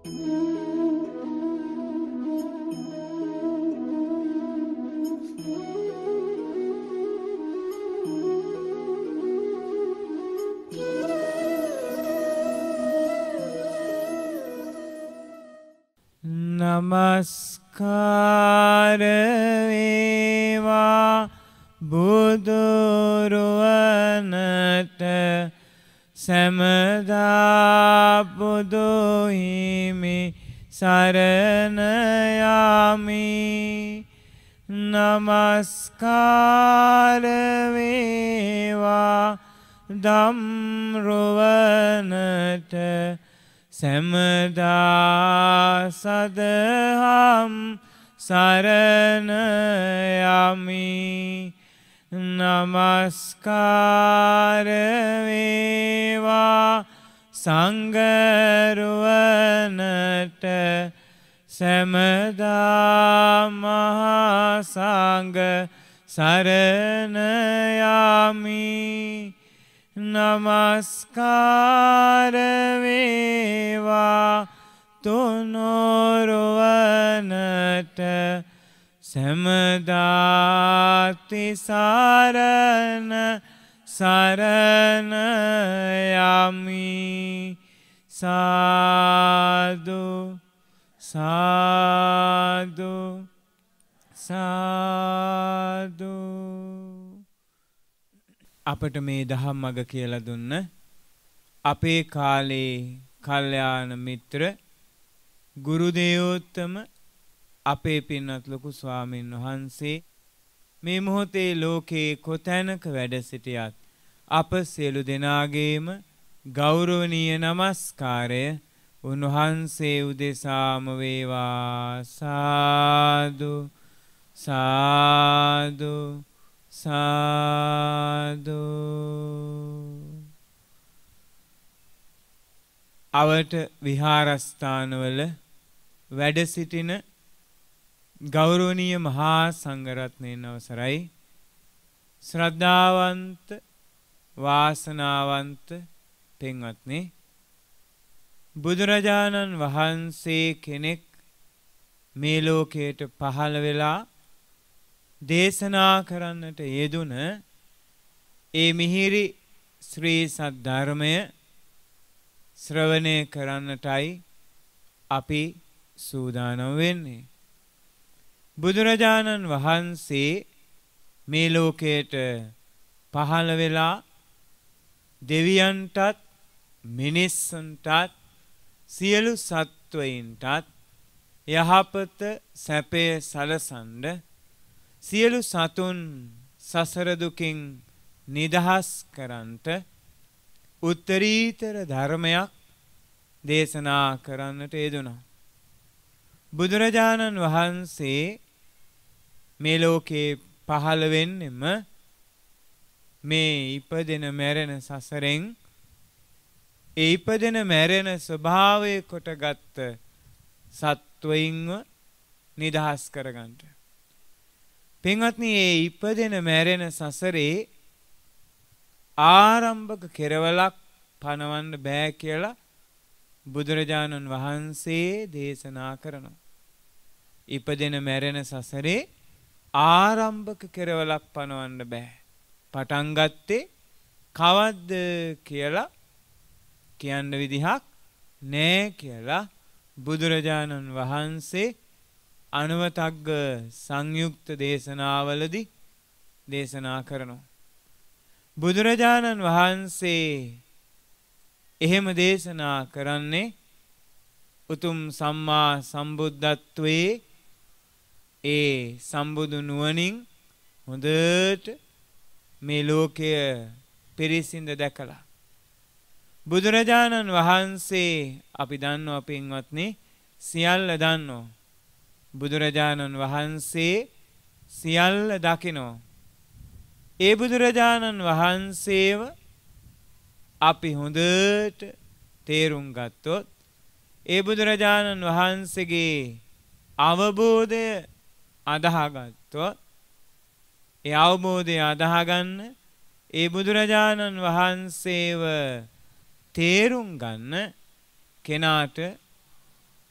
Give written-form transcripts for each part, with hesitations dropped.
නමස්කාර වේවා බුදුරුවනට සැමදා බුදු හිමි සරණ යමි. නමස්කාර වේවා ධම්රුවනට සැමදා සදහම් සරණ යමි. නමස්කාර වේවා සංඝරුවනට සැමදා මහා සංඝ සරණ යමි. නමස්කාර වේවා තුනුරුවනට සැමදා තිසරණ සරණ යමි. සාදු සාදු සාදු. අපට මේ දහම් මඟ කියලා දුන්න අපේ කාලේ කල්යාණ මිත්‍ර ගුරු දේවෝත්තම අපේ පින්වත් ලොකු ස්වාමීන් වහන්සේ මේ මොහොතේ ලෝකේ කොතැනක වැඩ සිටියත් අප සියලු දෙනාගේම ගෞරවනීය නමස්කාරය උන්වහන්සේ උදෙසාම වේවා. සාදු සාදු සාදු. අවට විහාරස්ථානවල වැඩ සිටින ගෞරවනීය මහා සංඝරත්නයන් අවසරයි. ශ්‍රද්ධාවන්ත වාසනාවන්ත පින්වත්නි, බුදුරජාණන් වහන්සේ කෙනෙක් මේ ලෝකයට පහළ වෙලා දේශනා කරන්නට යෙදුන ඒ මිහිරි ශ්‍රී සද්ධර්මය ශ්‍රවණය කරන්නටයි අපි සූදානම් වෙන්නේ. බුදුරජාණන් වහන්සේ මේ ලෝකයට පහළ වෙලා දෙවියන්ටත් මිනිස්සුන්ටත් සියලු සත්වයින්ටත් යහපත සැපය සලසන්ඩ, සියලු සතුන් සසර දුකින් නිදහස් කරන්ට උත්තරීතර ධර්මයක් දේශනා කරන්නට යෙදුණා. බුදුරජාණන් වහන්සේ මේ ලෝකේ පහළ වෙන්නෙම මේ ඉපදෙන මැරෙන සසරෙන් ඒ ඉපදෙන මැරෙන ස්වභාවය කොටගත් සත්වයින්ව නිදහස් කරගන්නට. පින්වත්නි, ඒ ඉපදෙන මැරෙන සසරේ ආරම්භක කෙරවලක් පනවන්න බෑ කියලා බුදුරජාණන් වහන්සේ දේශනා කරනවා. ඉපදෙන මැරෙන සසරේ ආරම්භක කෙරවලක් පනවන්න බෑ. පටන් ගත්තේ කවද්ද කියලා කියන්න විදිහක් නෑ කියලා බුදුරජාණන් වහන්සේ අනුවතග්ග සංයුක්ත දේශනාවලදී දේශනා කරනවා. බුදුරජාණන් වහන්සේ එහෙම දේශනා කරන්නේ උතුම් සම්මා සම්බුද්ධත්වයේ ඒ සම්බුදු නුවණින් හොඳට මේ ලෝකය පිරිසිඳ දැකලා. බුදුරජාණන් වහන්සේ අපි දන්නවා පින්වත්නි, සියල්ල දන්නවා. බුදුරජාණන් වහන්සේ සියල්ල දකිනවා. ඒ බුදුරජාණන් වහන්සේව අපි හොඳට තේරුම් ගත්තොත්, ඒ බුදුරජාණන් වහන්සේගේ අවබෝධය අදහාගත්තොත්, ඒ අවබෝධය අදහාගන්න, ඒ බුදුරජාණන් වහන්සේව තේරුම් ගන්න කෙනාට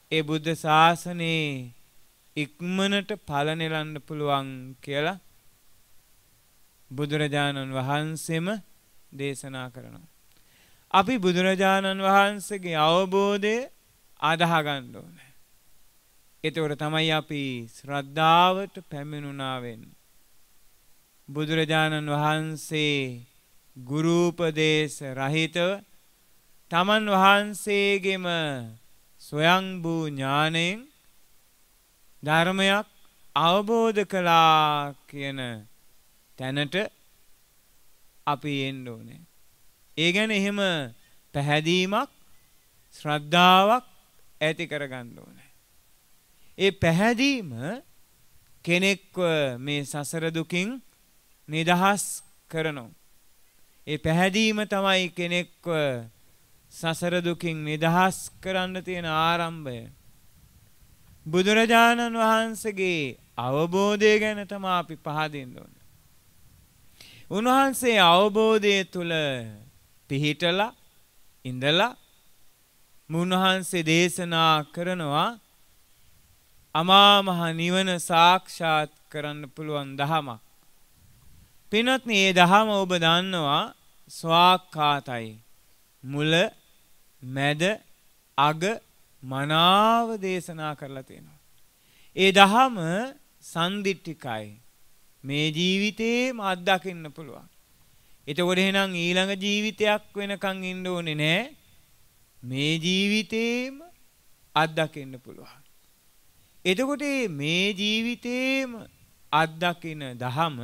ඒ බුද්ධ ශාසනයේ ඉක්මනට ඵල නෙලන්න පුළුවන් කියලා බුදුරජාණන් වහන්සේම දේශනා කරනවා. අපි බුදුරජාණන් වහන්සේගේ අවබෝධය අදහ ගන්න ඕනේ. එතකොට තමයි අපි ශ්‍රද්ධාවට පැමිණුණා වෙන්නේ. බුදුරජාණන් වහන්සේ ගුරු උපදේශ රහිතව තමන් වහන්සේගෙම ස්වයංභූ ඥාණයෙන් ධර්මයක් අවබෝධ කළා කියන තැනට අපි එන්න ඕනේ. ඒ ගැන එහෙම පැහැදීමක් ශ්‍රද්ධාවක් ඇති කරගන්න ඕනේ. ඒ පැහැදීම කෙනෙක්ව මේ සසර දුකින් නිදහස් කරනවා. ඒ පැහැදීම තමයි කෙනෙක්ව සසර දුකින් නිදහස් කරන්න තියෙන ආරම්භය. බුදුරජාණන් වහන්සේගේ අවබෝධය ගැන තමයි අපි පහදින්න ඕනේ. උන්වහන්සේ අවබෝධය තුල පිහිටලා ඉඳලා මුන්වහන්සේ දේශනා කරනවා අමා මහ නිවන සාක්ෂාත් කරන්න පුළුවන් දහමක්. පින්වත්නි, මේ දහම ඔබ දන්නවා ස්වාක්ඛාතයි. මුල, මැද, අග මනාව දේශනා කරලා තියෙනවා. ඒ දහම සම්දිට්ඨිකයි. මේ ජීවිතේම අත්දකින්න පුළුවන්. එතකොට එහෙනම් ඊළඟ ජීවිතයක් වෙනකන් ඉන්න ඕනේ නෑ. මේ ජීවිතේම අත්දකින්න පුළුවන්. එතකොට මේ ජීවිතේම අත්දකින දහම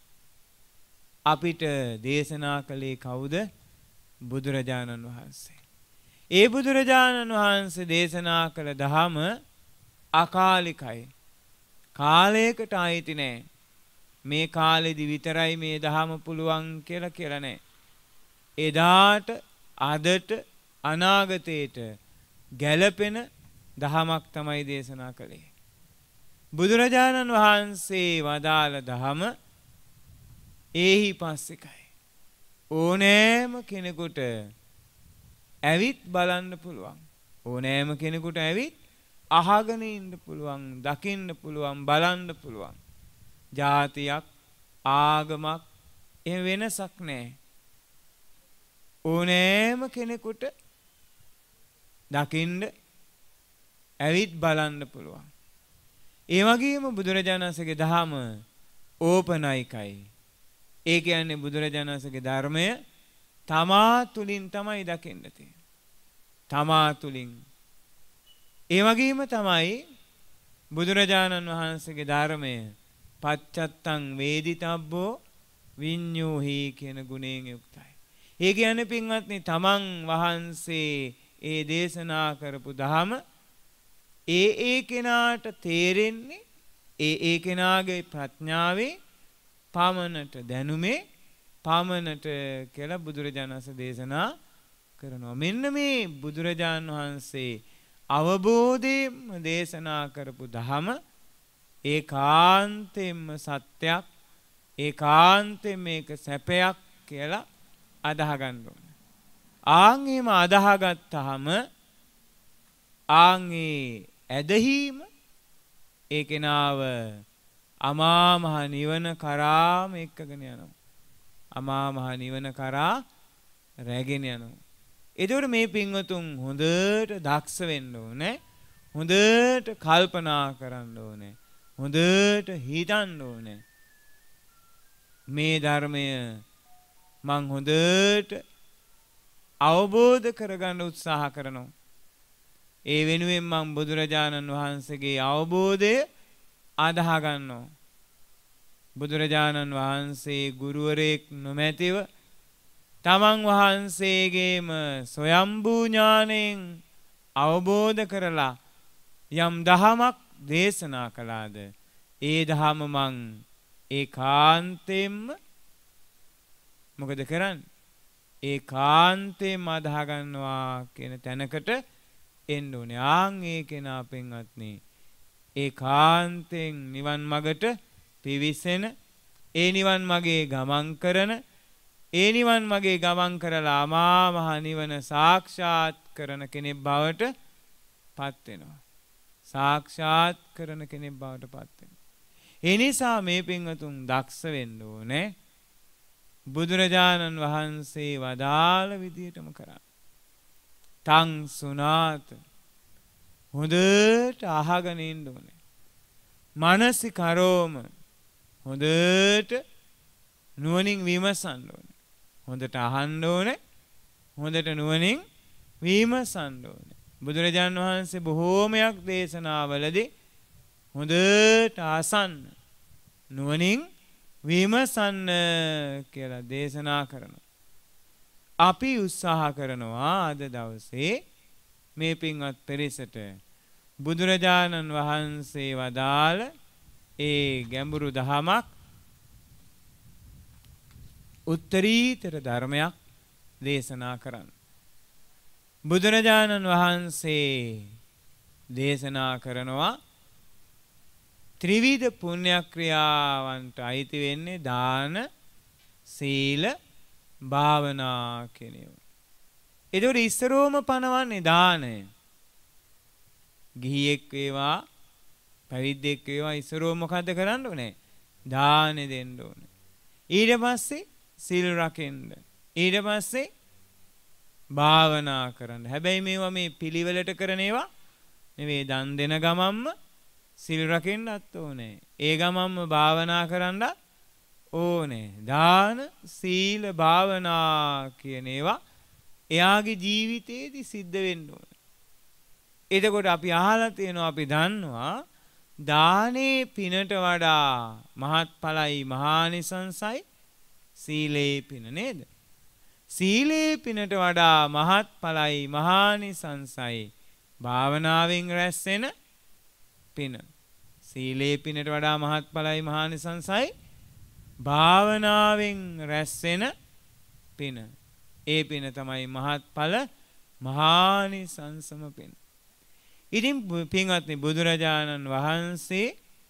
අපිට දේශනා කළේ කවුද? බුදුරජාණන් වහන්සේ. ඒ බුදුරජාණන් වහන්සේ දේශනා කළ දහම අකාලිකයි. කාලයකට අයිති නෑ. මේ කාලෙදි විතරයි මේ දහම පුළුවන් කියලා නෑ. එදාට අදට අනාගතයට ගැලපෙන දහමක් තමයි දේශනා කළේ. බුදුරජාණන් වහන්සේ වදාළ දහම ඒහි පස්සිකයි. ඕනෑම කෙනෙකුට ඇවිත් බලන්න පුළුවන්. ඕනෑම කෙනෙකුට ඇවිත් අහගෙන ඉන්න පුළුවන්, දකින්න පුළුවන්, බලන්න පුළුවන්. ජාතියක්, ආගමක් එහෙම වෙනසක් නැහැ. ඕනෑම කෙනෙකුට දකින්න ඇවිත් බලන්න පුළුවන්. ඒ වගේම බුදුරජාණන් වහන්සේගේ දහම ඕපනයිකයි. ඒ කියන්නේ බුදුරජාණන් වහන්සේගේ ධර්මය තමා තුලින් තමයි දකින්න තියෙන්නේ. තමා තුලින්. ඒ වගේම තමයි බුදුරජාණන් වහන්සේගේ ධර්මය පච්චත්තං වේදිතබ්බෝ විඤ්ඤෝහි කියන ගුණයෙන් යුක්තයි. ඒ කියන්නේ පින්වත්නි, තමන් වහන්සේ ඒ දේශනා කරපු දහම ඒ කෙනාට තේරෙන්නේ ඒ කෙනාගේ ප්‍රඥාවේ පමණට, දැනුමේ පමණට කියලා බුදුරජාණන් වහන්සේ දේශනා කරනවා. මෙන්න මේ බුදුරජාණන් වහන්සේ අවබෝධයෙන්ම දේශනා කරපු දහම ඒකාන්තයෙන්ම සත්‍යයක්, ඒකාන්තයෙන් මේක සැපයක් කියලා අදහ ගන්න ඕනේ. ආන් එහෙම අදහගත්තාම ආන්ගේ ඇදහිම ඒ කෙනාව අමා මහ නිවන කරාම එක්කගෙන යනවා. අමා මහ නිවන කරා රැගෙන යනවා. එතකොට මේ පින්වතුන් හොඳට දක්ෂ වෙන්න ඕනේ. හොඳට කල්පනා කරන්න ඕනේ. හොඳට හිතන්න ඕනේ. මේ ධර්මය මං හොඳට අවබෝධ කරගන්න උත්සාහ කරනවා. ඒ වෙනුවෙන් මං බුදුරජාණන් වහන්සේගේ අවබෝධය අදහ ගන්නවා. බුදුරජාණන් වහන්සේ ගුරුවරයෙක් නොමැතිව තමන් වහන්සේගේම ස්වයම්භූ ඥාණයෙන් අවබෝධ කරලා යම් දහමක් දේශනා කළාද, ඒ දහම මං ඒකාන්තයෙන්ම මොකද කරන්නේ? ඒකාන්තයෙන්ම අදහ ගන්නවා කියන තැනකට එන්න ඕනේ. ආන් ඒ කෙනා පින්වත්නි ඒකාන්තයෙන් නිවන් මගට පිවිසෙන, ඒ නිවන් මගේ ගමන් කරන, ඒ නිවන් මගේ ගමන් කරලා අමා මහ නිවන සාක්ෂාත් කරන කෙනෙක් බවට පත් වෙනවා. සාක්ෂාත් කරන කෙනෙක් බවට පත් වෙනවා. ඒ නිසා මේ පින්වතුන් දක්ෂ වෙන්න ඕනේ බුදුරජාණන් වහන්සේ වදාළ විදියටම කරන්න. තං සුනාත හොඳට අහගෙන ඉන්න ඕනේ. මනසිකරෝම හොඳට නුවණින් විමසන්න ඕනේ. හොඳට අහන්න ඕනේ. හොඳට නුවණින් විමසන්න ඕනේ. බුදුරජාණන් වහන්සේ බොහෝමයක් දේශනාවලදී හොඳට අසන්න නුවණින් විමසන්න කියලා දේශනා කරනවා. අපි උත්සාහ කරනවා අද දවසේ මේ පින්වත් පෙරසට බුදුරජාණන් වහන්සේ වදාළ ඒ ගැඹුරු දහමක් උත්තරීතර ධර්මයක් දේශනා කරන්න. බුදුරජාණන් වහන්සේ දේශනා කරනවා ත්‍රිවිධ පුණ්‍ය ක්‍රියාවන්ට අයිති වෙන්නේ දාන, සීල, භාවනා කියන ඒවා. ඒතකොට ඉස්සරෝම පනවන්නේ දානය. ගිහියෙක් වේවා, පැවිද්දෙක් වේවා ඉස්සරෝම මොකද්ද කරන්න ඕනේ? දානෙ දෙන්න ඕනේ. ඊට පස්සේ සීල් රකින්න. ඊට පස්සේ භාවනා කරන්න. හැබැයි මේවා මේ පිළිවෙලට කරන ඒවා නෙවෙයි. දන් දෙන ගමම්ම සිල් රකින්නත් ඕනේ. ඒ ගමම්ම භාවනා කරන්නත් ඕනේ. දාන, සීල, භාවනා කියන ඒවා එයාගේ ජීවිතේදී සිද්ධ වෙන්න ඕනේ. එතකොට අපි අහලා තියෙනවා, අපි දන්නවා දානේ පිනට වඩා මහත්ඵලයි මහානිසංසයි සීලේ පින නේද? සීලේ පිනට වඩා මහත්ඵලයි මහානිසංසයි භාවනාවෙන් රැස් වෙන පින. සීලේ පිනට වඩා මහත්ඵලයි මහානිසංසයි භාවනාවෙන් රැස් වෙන පින. ඒ පින තමයි මහත්ඵල මහානිසංසම පින. ඉතින් පින්වත්නි, බුදුරජාණන් වහන්සේ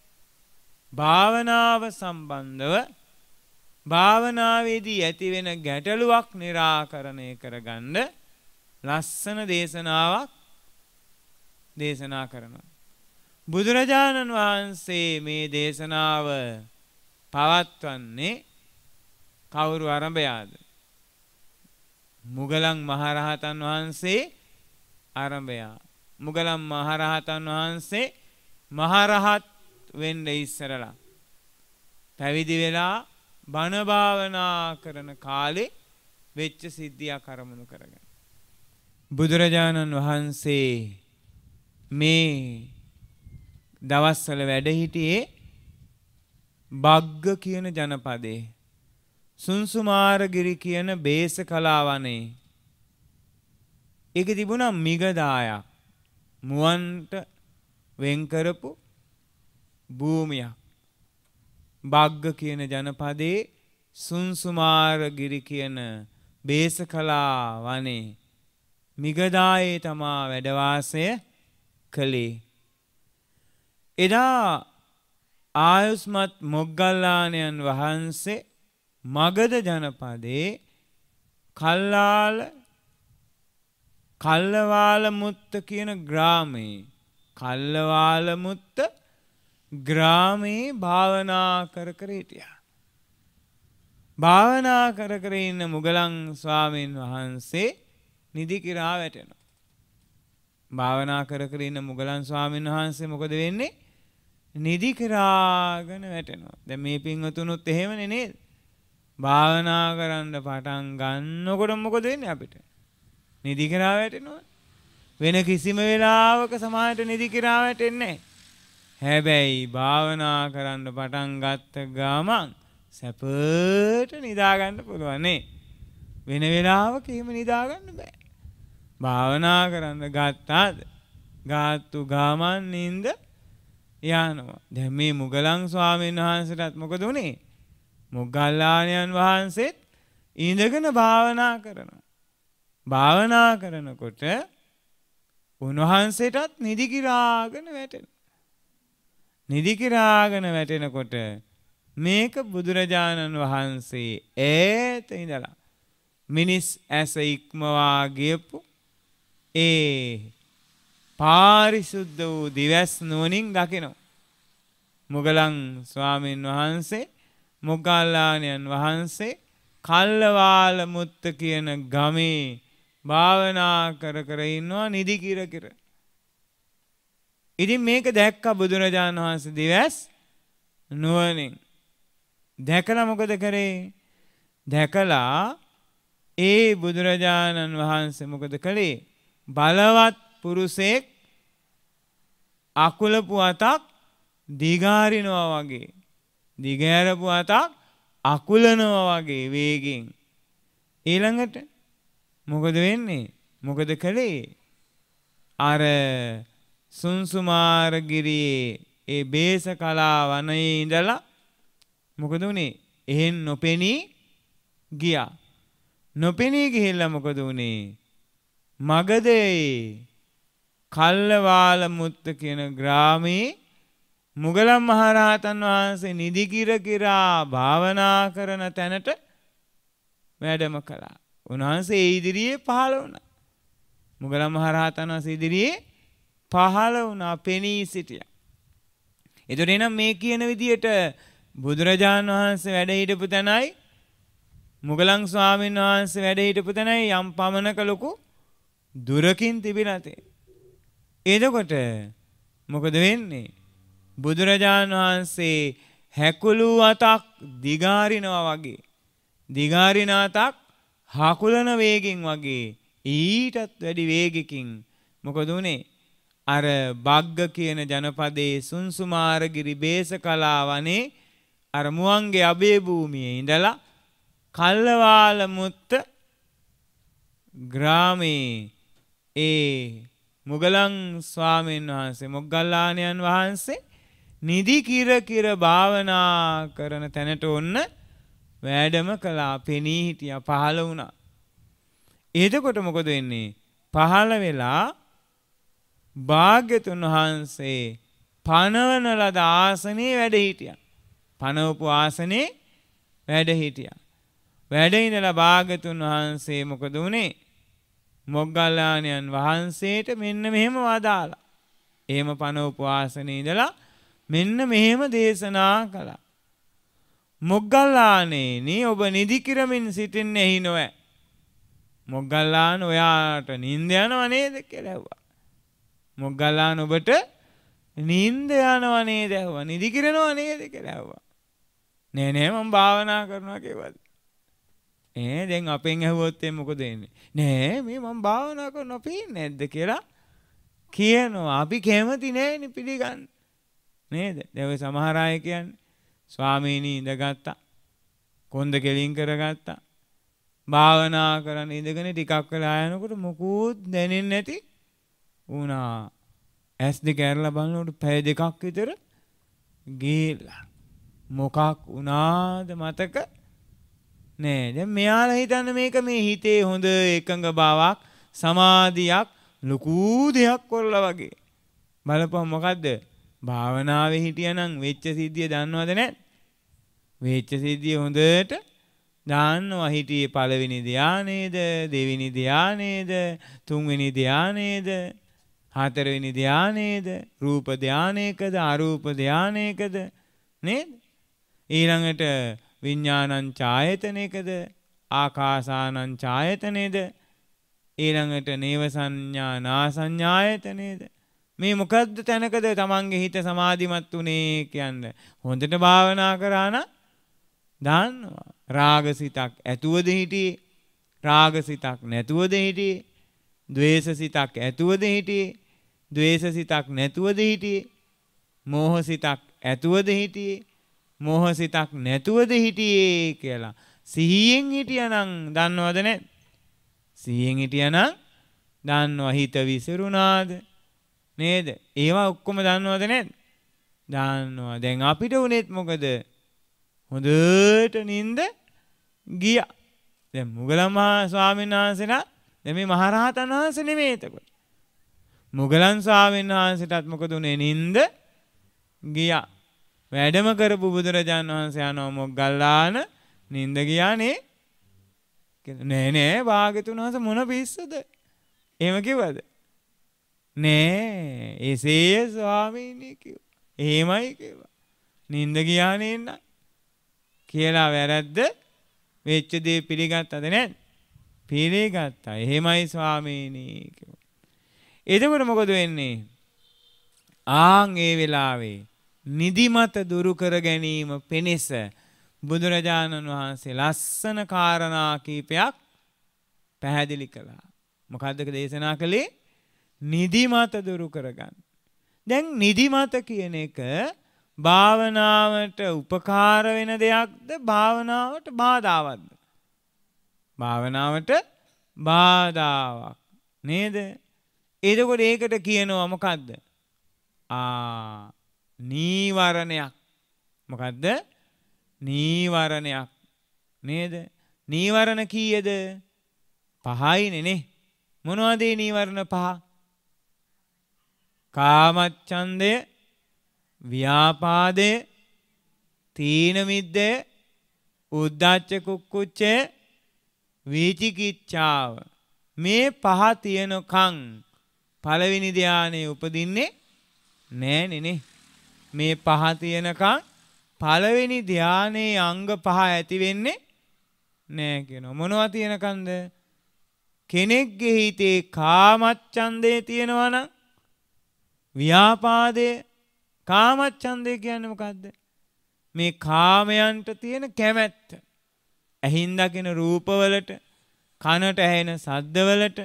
භාවනාව සම්බන්ධව භාවනාවේදී ඇතිවෙන ගැටලුවක් निराකරණය කරගන්න ලස්සන දේශනාවක් දේශනා කරනවා. බුදුරජාණන් වහන්සේ මේ දේශනාව පවත්වන්නේ කවුරු ආරම්භයාද? මුගලන් මහරහතන් වහන්සේ ආරම්භයා. මුගලන් මහරහතන් වහන්සේ මහරහත් වෙන්න ඉස්සරලා පැවිදි වෙලා බණ භාවනා කරන කාලේ වෙච්ච සිද්ධියක් අරමුණු කරගෙන බුදුරජාණන් වහන්සේ මේ දවස්වල වැඩ හිටියේ බග්ග කියන ජනපදේ සුන්සුමාරගිරි කියන බේසකලා වනේ. ඒක තිබුණා මිගදායක්, මුවන්ට වෙන් කරපු භූමියක්. බග්ග කියන ජනපදේ සුන්සුමාරගිරි කියන බේසකලා වනේ මිගදායේ තමා වැඩ වාසය කළේ. එදා ආයුස්මත් මොග්ගල්ලාණන් වහන්සේ මගධ ජනපදේ කල්ලවාලමුත්ත කියන ග්‍රාමයේ කල්ලවාලමුත්ත ග්‍රාමයේ භාවනා කර කර හිටියා. භාවනා කර කර ඉන්න මුගලන් ස්වාමීන් වහන්සේ නිදි කිරා වැටෙනවා. භාවනා කර කර ඉන්න මුගලන් ස්වාමීන් වහන්සේ මොකද වෙන්නේ? නිදි කිරාගෙන වැටෙනවා. දැන් මේ පින්වතුනුත් එහෙමනේ නේද? භාවනා කරන්න පටන් ගන්නකොට මොකද වෙන්නේ අපිට? නිදි කිරා වැටෙනවා. වෙන කිසිම වෙලාවක සමාහයට නිදි කිරා වැටෙන්නේ නැහැ. හැබැයි භාවනා කරන්න පටන් ගත්ත ගමන් සැපට නිදා ගන්න පුළුවන් නේ. වෙන වෙලාවක එහෙම නිදා ගන්න බෑ. භාවනා කරන්න ගත්තාද ගාතු ගමන් නින්ද යනවා. දැන් මේ මුගලන් ස්වාමීන් වහන්සේටත් මොකද උනේ? මොග්ගල්ලාණන් වහන්සේත් ඉඳගෙන භාවනා කරනවා. භාවනා කරනකොට උන්වහන්සේටත් නිදි කිරාගෙන වැටෙනවා. නිදි කිරාගෙන වැටෙනකොට මේක බුදුරජාණන් වහන්සේ ඈත ඉඳලා මිනිස් ඇස ඉක්මවා ගියපු ඒ පාරිශුද්ධ වූ දිවැස් නුවණින් දකිනවා. මුගලන් ස්වාමීන් වහන්සේ මොග්ගල්ලාණන් වහන්සේ කල්ලවාල මුත්ත කියන ගමේ භාවනා කර කර ඉන්නවා නිදි කිර කිර. ඉතින් මේක දැක්ක බුදුරජාණන් වහන්සේ දිවැස් නුවණින් දැකලා මොකද කරේ? දැකලා ඒ බුදුරජාණන් වහන්සේ මොකද කළේ? බලවත් පුරුෂයෙක් අකුලපු අතක් දිගාරිනවා වගේ, දිගෑරපු අතක් අකුලනවා වගේ වේගෙන්. ඊළඟට මොකද වෙන්නේ? මොකද කළේ? අර සුන්සුමාරගිරියේ ඒ බේසකලා වනයේ ඉඳලා මොකද උනේ? එහෙන් නොපෙනී ගියා. නොපෙනී ගිහිල්ලා මොකද උනේ? මගධයේ කල්ලවාල මුත්ත කියන ග්‍රාමයේ මුගලන් මහරහතන් වහන්සේ නිදි කිර කිරා භාවනා කරන තැනට වැඩම කළා. උන්වහන්සේ ඒ ඉදිරියේ පහළ වුණා. මුගලන් මහරහතන් වහන්සේ ඉදිරියේ පහළ වුණා, පෙනී සිටියා. එතකොට එනම් මේ කියන විදියට බුදුරජාණන් වහන්සේ වැඩ හිටපු තැනයි මුගලන් ස්වාමීන් වහන්සේ වැඩ හිටපු තැනයි යම් පමණක ලොකු දුරකින් තිබිලා තියෙන්නේ. එතකොට මොකද වෙන්නේ? බුදුරජාණන් වහන්සේ හැකුළු අතක් දිගාරිනවා වගේ, දිගාරින අතක් හකුලන වේගෙන් වගේ ඊටත් වැඩි වේගකින් මොකද උනේ? අර බග්ග කියන ජනපදයේ සුන්සුමාරගිරි බේසකලා වනේ අර මුවන්ගේ අබේ භූමියේ ඉඳලා කල්ලවාල මුත්ත ග්‍රාමේ ඒ මුගලන් ස්වාමීන් වහන්සේ මොග්ගල්ලාණන් වහන්සේ නිදි කිර කිර භාවනා කරන තැනට ඔන්න වැඩම කළා, පෙනී හිටියා, පහළ වුණා. එතකොට මොකද වෙන්නේ? පහළ වෙලා භාග්‍යතුන් වහන්සේ පනවන ලද ආසනේ වැඩ හිටියා. පනවපු ආසනේ වැඩ හිටියා. වැඩ ඉඳලා භාග්‍යතුන් වහන්සේ මොකද උනේ? මොග්ගල්ලාණන් වහන්සේට මෙන්න මෙහෙම වදාලා. එහෙම පනවපු ආසනේ ඉඳලා මෙන්න මෙහෙම දේශනා කළා. මොග්ගල්ලාණෙනි, ඔබ නිදි කිරමින් සිටින්නේ එහි නොවේ. මොග්ගල්ලාණ ඔයාට නිින්ද යනව නේද කියලා ඇහුවා. මොග්ගල්ලාණ ඔබට නිින්ද යනව නේද ඇහුවා. නිදි කිරනව නේද කියලා ඇහුවා. නෑ නෑ මම භාවනා කරනවා කිව්වද? දැන් අපෙන් ඇහුවොත් මොකද වෙන්නේ? නෑ මේ මම භාවනා කරනවා පේන්නේ නැද්ද කියලා කියනවා. අපි කැමති නෑනේ පිළිගන්න. නේද? දැන් ඔය සමහර අය කියන්නේ ස්වාමීනි ඉඳගත්තා, කොන්ද කෙලින් කරගත්තා, භාවනා කරන ඉඳගෙන ටිකක් වෙලා යනකොට මොකුත් දැනෙන්නේ නැති වුණා. ඇස් දෙක ඇරලා බලනකොට පැය දෙකක් විතර ගිහිල්ලා මොකක් වුණාද මතක නෑ. දැන් මෙයාලා හිතන්නේ මේක මේ හිතේ හොඳ එකඟ බවක්, සමාධියක්, ලොකු දෙයක් කරලා වගේ. බලපන් මොකද්ද? භාවනාවේ හිටියනම් වෙච්ච සිද්ධිය දන්නවද නැත්? වෙච්ච සිද්ධිය හොඳට දන්නවා. හිටියේ පළවෙනි ධානයේද, දෙවෙනි ධානයේද, තුන්වෙනි ධානයේද, හතරවෙනි ධානයේද, රූප ධානයකද, අරූප ධානයකද නේද? ඊළඟට විඥානං ඡායතනයකද, ආකාසානං ඡායතනයේද, ඊළඟට නේව සංඥා නා සංඥායතනයේද. මේ මොකද්ද තැනකද තමන්ගේ හිත සමාධිමත් උනේ කියන්නේ? හොඳට භාවනා කරා නම් දන්නවා. රාගසිතක් ඇතුවද හිටියේ, රාගසිතක් නැතුවද හිටියේ, ද්වේෂසිතක් ඇතුවද හිටියේ, ද්වේෂසිතක් නැතුවද හිටියේ, මෝහසිතක් ඇතුවද හිටියේ, මෝහසිතක් නැතුවද හිටියේ කියලා සිහියෙන් හිටියානම් දන්නවද නැත්? සිහියෙන් හිටියානම් දන්නවා. හිත විසිරුණාද නේද? ඒවා ඔක්කොම දන්නවද නැත්? දන්නවා. දැන් අපිට උනේත් මොකද? හොඳට නිින්ද ගියා. දැන් මුගලන් මහ ස්වාමීන් වහන්සේලා දැන් මේ මහරහතන් වහන්සේ නෙමෙයි. එතකොට මුගලන් ස්වාමීන් වහන්සේටත් මොකද උනේ? නිින්ද ගියා. වැඩම කරපු බුදුරජාණන් වහන්සේ අනෝ මොග්ගල්ලාන නිින්ද ගියානේ කියලා. නෑ නෑ භාග්‍යතුන් වහන්සේ මොන පිස්සුද? එහෙම කිව්වද? නෑ එසේ ස්වාමීනි කිව්වා. එහෙමයි කිව්වා. නින්ද ගියා නේන්න කියලා වැරද්ද වෙච්ච දේ පිළිගත්තද නැද්ද? පිළිගත්තා. එහෙමයි ස්වාමීනි කිව්වා. එතකොට මොකද වෙන්නේ? ආන් ඒ වෙලාවේ නිදිමත දුරු කර ගැනීම පිණිස බුදුරජාණන් වහන්සේ ලස්සන කාරණා කීපයක් පැහැදිලි කළා. මොකද්ද දේශනා කළේ? නිදිමත දුරු කරගන්න. දැන් නිදිමත කියන එක භාවනාවට උපකාර වෙන දෙයක්ද භාවනාවට බාධාවත්ද? භාවනාවට බාධාවක් නේද? එතකොට ඒකට කියනවා මොකද්ද? නීවරණයක්. මොකද්ද? නීවරණයක් නේද? නීවරණ කීයද? 5යිනේ නේ. මොනවද මේ නීවරණ 5? කාමච්ඡන්දය, ව්‍යාපාදය, තීන මිද්දය, උද්ධච්ච කුක්කුච්චය, විචිකිච්ඡාව. මේ 5 තියෙනකන් පළවෙනි ධානයේ උපදින්නේ නෑනේ නේ. මේ 5 තියෙනකන් පළවෙනි ධානයේ අංග 5 ඇති වෙන්නේ නෑ කියනවා. මොනවා තියෙනකන්ද? කෙනෙක්ගේ හිතේ කාමච්ඡන්දය තියෙනවා නම්, ව්‍යාපාදය, කාමච්ඡන්දය කියන්නේ මොකද්ද? මේ කාමයන්ට තියෙන කැමැත්ත. ඇහින් දකින රූපවලට, කනට ඇහෙන ශබ්දවලට,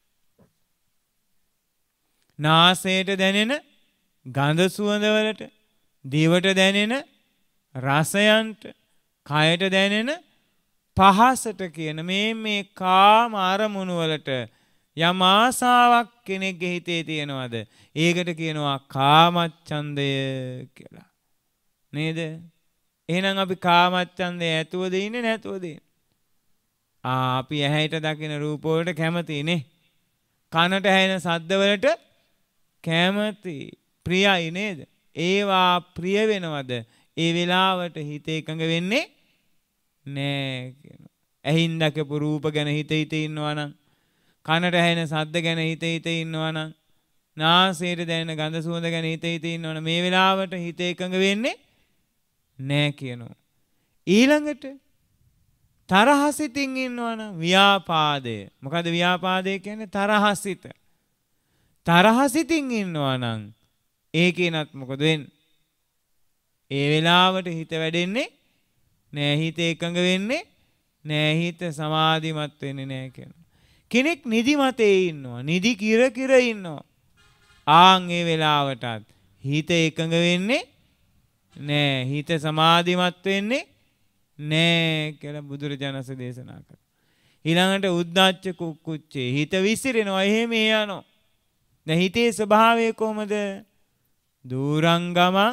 නාසයට දැනෙන ගඳ සුවඳවලට, දිවට දැනෙන රසයන්ට, කයට දැනෙන පහසට කියන මේ කාම අරමුණු වලට යම් ආසාවක් කෙනෙක්ගේ හිතේ තියෙනවද? ඒකට කියනවා කාමච්ඡන්දය කියලා. නේද? එහෙනම් අපි කාමච්ඡන්දය ඇතුවද ඉන්නේ නැතුවද ඉන්නේ? අපි ඇහැට දකින රූප වලට කැමතිනේ. කනට ඇහෙන ශබ්ද වලට කැමති. ප්‍රියයි නේද? ඒවා ප්‍රිය වෙනවද? ඒ වෙලාවට හිත එකඟ වෙන්නේ නෑ කියනවා. ඇහින් දැකපු රූප ගැන හිත ඉන්නවා නම්, කනට ඇහෙන ශබ්ද ගැන හිත ඉන්නවා නම්, නාසයට දැනෙන ගඳ සුවඳ ගැන හිත ඉන්නවා නම් මේ වෙලාවට හිත එකඟ වෙන්නේ නෑ කියනවා. ඊළඟට තරහසිතින් ඉන්නවා නම් ව්‍යාපාදය. මොකද ව්‍යාපාදය කියන්නේ? තරහසිත. තරහසිතින් ඉන්නවා නම් ඒකේනත් මොකද වෙන්නේ? ඒ වෙලාවට හිත වැඩෙන්නේ නෑ. හිත එකඟ වෙන්නේ නෑ. හිත සමාධිමත් වෙන්නේ නෑ කියනවා. කෙනෙක් නිදිමතේ ඉන්නවා. නිදි කිර ඉන්නවා. ආන් ඒ වෙලාවටත් හිත එකඟ වෙන්නේ නෑ. හිත සමාධිමත් වෙන්නේ නෑ කියලා බුදුරජාණන් වහන්සේ දේශනා කළා. ඊළඟට උද්ධච්ච කුක්කුච්චේ. හිත විසිරෙනවා. එහෙම යනවා. දැන් හිතේ ස්වභාවය කොහමද? දූරංගමං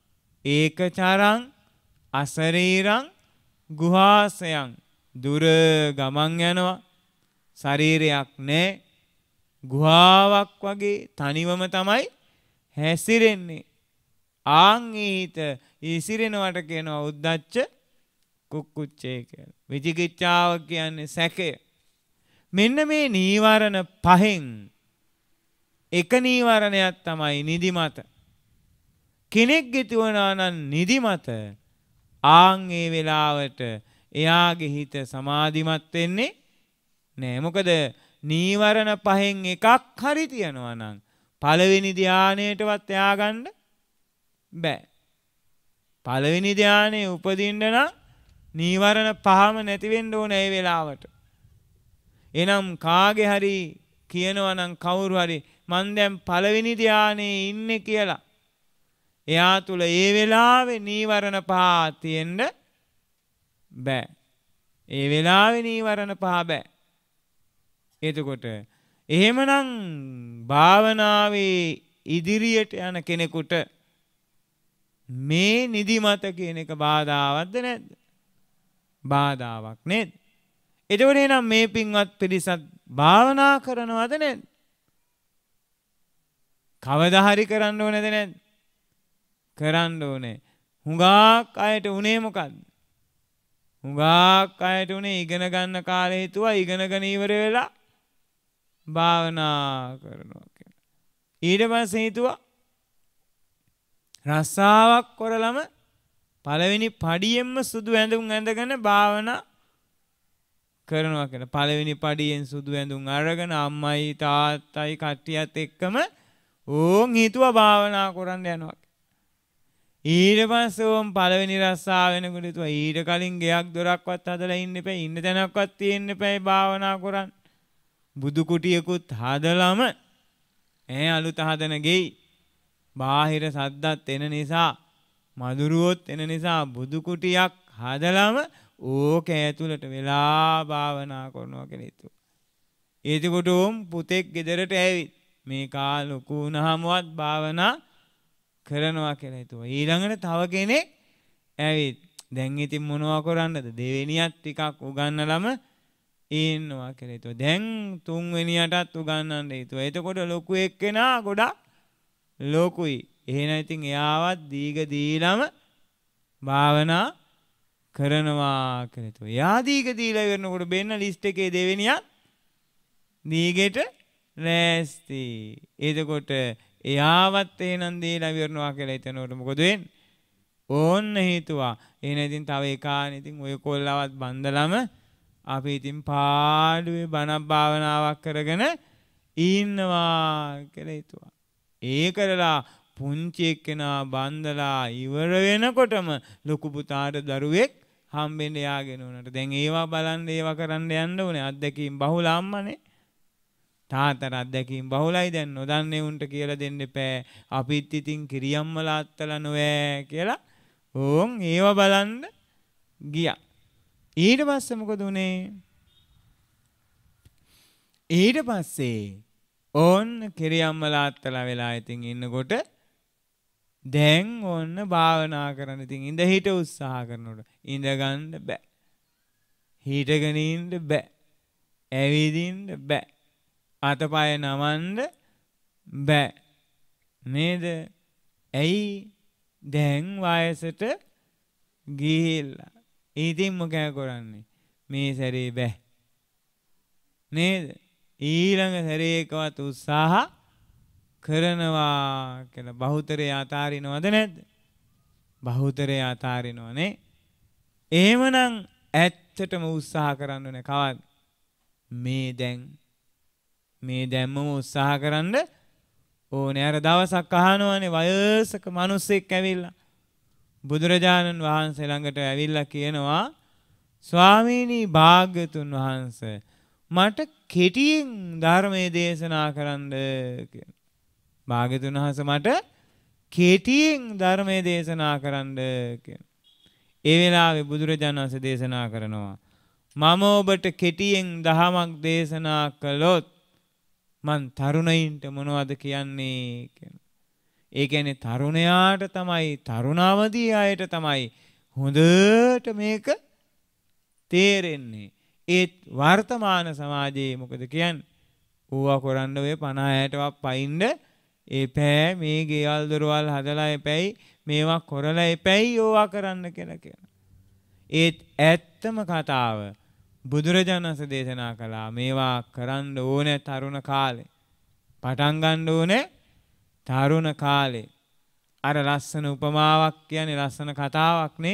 ඒකචරං අසරීරං ගුහාසයන්. දුර ගමන් යනවා. ශරීරයක් නැහැ. ගුහාවක් වගේ තනිවම තමයි හැසිරෙන්නේ. ආන් හිත ඉසිරෙනවට කියනවා උද්ධච්ච කුක්කුච්චේ කියලා. විචිකිච්ඡාව කියන්නේ සැකය. මෙන්න මේ නීවරණ 5න් එක නීවරණයක් තමයි නිදිමත. කෙනෙක්ගේ තියනවා නම් නිදිමත, ආන් ඒ වෙලාවට එයාගේ හිත සමාධිමත් වෙන්නේ නෑ. මොකද නීවරණ 5න් එකක් හරි තියනවා නම් පළවෙනි ධානයටවත් එයා ගන්න බෑ. පළවෙනි ධානයේ උපදින්න නම් නීවරණ 5ම නැති වෙන්න ඕන ඒ වෙලාවට. එනම් කාගේ හරි කියනවා නම් කවුරු හරි මං දැන් පළවෙනි ධානයේ ඉන්නේ කියලා, එයා තුල ඒ වෙලාවේ නීවරණ 5 තියෙන්න බෑ. ඒ වෙලාවේ නීවරණ 5 බෑ. එතකොට එහෙමනම් භාවනාවේ ඉදිරියට යන කෙනෙකුට මේ නිදිමත කියන එක බාධාවත්ද නැද්ද? බාධාවක් නේද? එතකොට එහෙනම් මේ පින්වත් පිරිසත් භාවනා කරනවද නැද්ද? කවදා හරි කරන්න ඕනේද නැද්ද? කරන්න ඕනේ. හුඟක් අයට උනේ මොකද්ද? හුඟක් අයට උනේ ඉගෙන ගන්න කාලේ හිතුවා ඉගෙනගෙන ඉවර වෙලා භාවනා කරනවා කියලා. ඊට පස්සේ හිතුවා රස්සාවක් කරලම පළවෙනි පඩියෙන්ම සුදු ඇඳුම් ඇඳගෙන භාවනා කරනවා කියලා. පළවෙනි පඩියෙන් සුදු ඇඳුම් අරගෙන අම්මයි තාත්තයි කට්ටියත් එක්කම ඕන් හිතුවා භාවනා කරන්න යනවා. ඊට පස්සේ ඕම් පළවෙනි රස්සාව වෙනකොට හිතුවා ඊට කලින් ගෙයක් දොරක්වත් හදලා ඉන්න එපා, ඉන්න තැනක්වත් තියෙන්න එපා භාවනා කරන්න. බුදු කුටියකුත් හදලම අලුත හදන ගෙයි බාහිර සද්දත් එන නිසා මදුරුවොත් එන නිසා බුදු කුටියක් හදලම ඕක ඇතුළට වෙලා භාවනා කරනවා කියලා හිතුවා. එතකොට ඕම් පුතෙක් ගෙදරට ඇවිත් මේ කාල ලොකු වුණාමවත් භාවනා කරනවා කියලා හිතුවා. ඊළඟට තව කෙනෙක් ඇවිත් දැන් ඉතින් මොනවා කරන්නද? දෙවෙනියත් ටිකක් උගන්නලම ඉන්නවා කියලා හිතුවා. දැන් තුන්වෙනියටත් උගන්නන්න හිතුවා. එතකොට ලොකු එක්කෙනා ගොඩක් ලොකුයි. එහෙනම් ඉතින් එයාවත් දීලම භාවනා කරනවා කියලා හිතුවා. එයා දීලා ඉවරනකොට බෙන්න ලිස්ට් එකේ දෙවෙනියත් දීගෙට ලෑස්ති. එතකොට එයාවත් එහෙනම් දීලා ඉවරනවා කියලා හිතනකොට මොකද වෙන්නේ? ඕන්න හිතුවා. එහෙනම් ඉතින් තව එකානේ ඉතින් ඔය කොල්ලවත් බන්දලම අපි ඉතින් පාඩුවේ බණක් භාවනාවක් කරගෙන ඉන්නවා කියලා හිතුවා. ඒ කරලා පුංචි එක්කෙනා බන්දලා ඉවර වෙනකොටම ලොකු පුතාට දරුවෙක් හම්බෙන්න යාගෙන උනට. දැන් ඒවා බලන්න ඒවා කරන්න යන්න ඕනේ. අත්දැකීම් බහුල අම්මනේ. තාත්තට අත්දැකීම් බහුලයි. දැන් නොදන්නේ උන්ට කියලා දෙන්න එපා. අපිත් ඉතින් කිරියම්මලා අත්තලා නොවෑ කියලා ඕන් ඒවා බලන්න ගියා. ඊට පස්සේ මොකද උනේ? ඊට පස්සේ ඕන්න කිරියම්මලා අත්තලා වෙලා ඉතින් ඉන්නකොට දැන් ඕන්න භාවනා කරන්න ඉතින් ඉඳ හිට උත්සාහ කරනකොට ඉඳ ගන්න බෑ. හිටගෙන ඉන්න බෑ. ඇවිදින්න බෑ. අතපය නමන්න බෑ. නේද? ඇයි? දැන් වයසට ගිහිල්ලා. ඉතින් මොකද කරන්නේ? මේ සැරේ බෑ. නේද? ඊළඟ සැරේකවත් උත්සාහ කරනවා කියලා බහුතරය අතාරිනවද නැද්ද? බහුතරය අතාරිනවනේ. එහෙමනම් ඇත්තටම උත්සාහ කරන්න ඕනේ කවද? මේ දැම්මම උත්සාහ කරන්න ඕනේ. අර දවසක් අහනවනේ වයසක මිනිස්සෙක් ඇවිල්ලා බුදුරජාණන් වහන්සේ ළඟට ඇවිල්ලා කියනවා ස්වාමීනි භාග්‍යතුන් වහන්සේ මට කෙටියෙන් ධර්මයේ දේශනා කරන්න කියලා. භාග්‍යතුන් වහන්සේ මට කෙටියෙන් ධර්මයේ දේශනා කරන්න කියලා. ඒ වෙලාවේ බුදුරජාණන් වහන්සේ දේශනා කරනවා මම ඔබට කෙටියෙන් දහමක් දේශනා කළොත් මං තරුණයින්ට මොනවද කියන්නේ කියලා. ඒ කියන්නේ තරුණයාට තමයි තරුණාවදී අයට තමයි හොඳට මේක තේරෙන්නේ. ඒත් වර්තමාන සමාජයේ මොකද කියන්නේ? ඌවා කරන්න ඔය 50 60ක් පයින්ද එපෑ මේ ගෙවල් දොරවල් හදලා එපැයි මේවා කරලා එපැයි ඕවා කරන්න කියලා කියනවා. ඒත් ඇත්තම කතාව බුදුරජාණන් වහන්සේ දේශනා කළා මේවා කරන්න ඕනේ තරුණ කාලේ. පටන් ගන්න ඕනේ තරුණ කාලේ. අර ලස්සන උපමාවක් කියන්නේ ලස්සන කතාවක් නේ.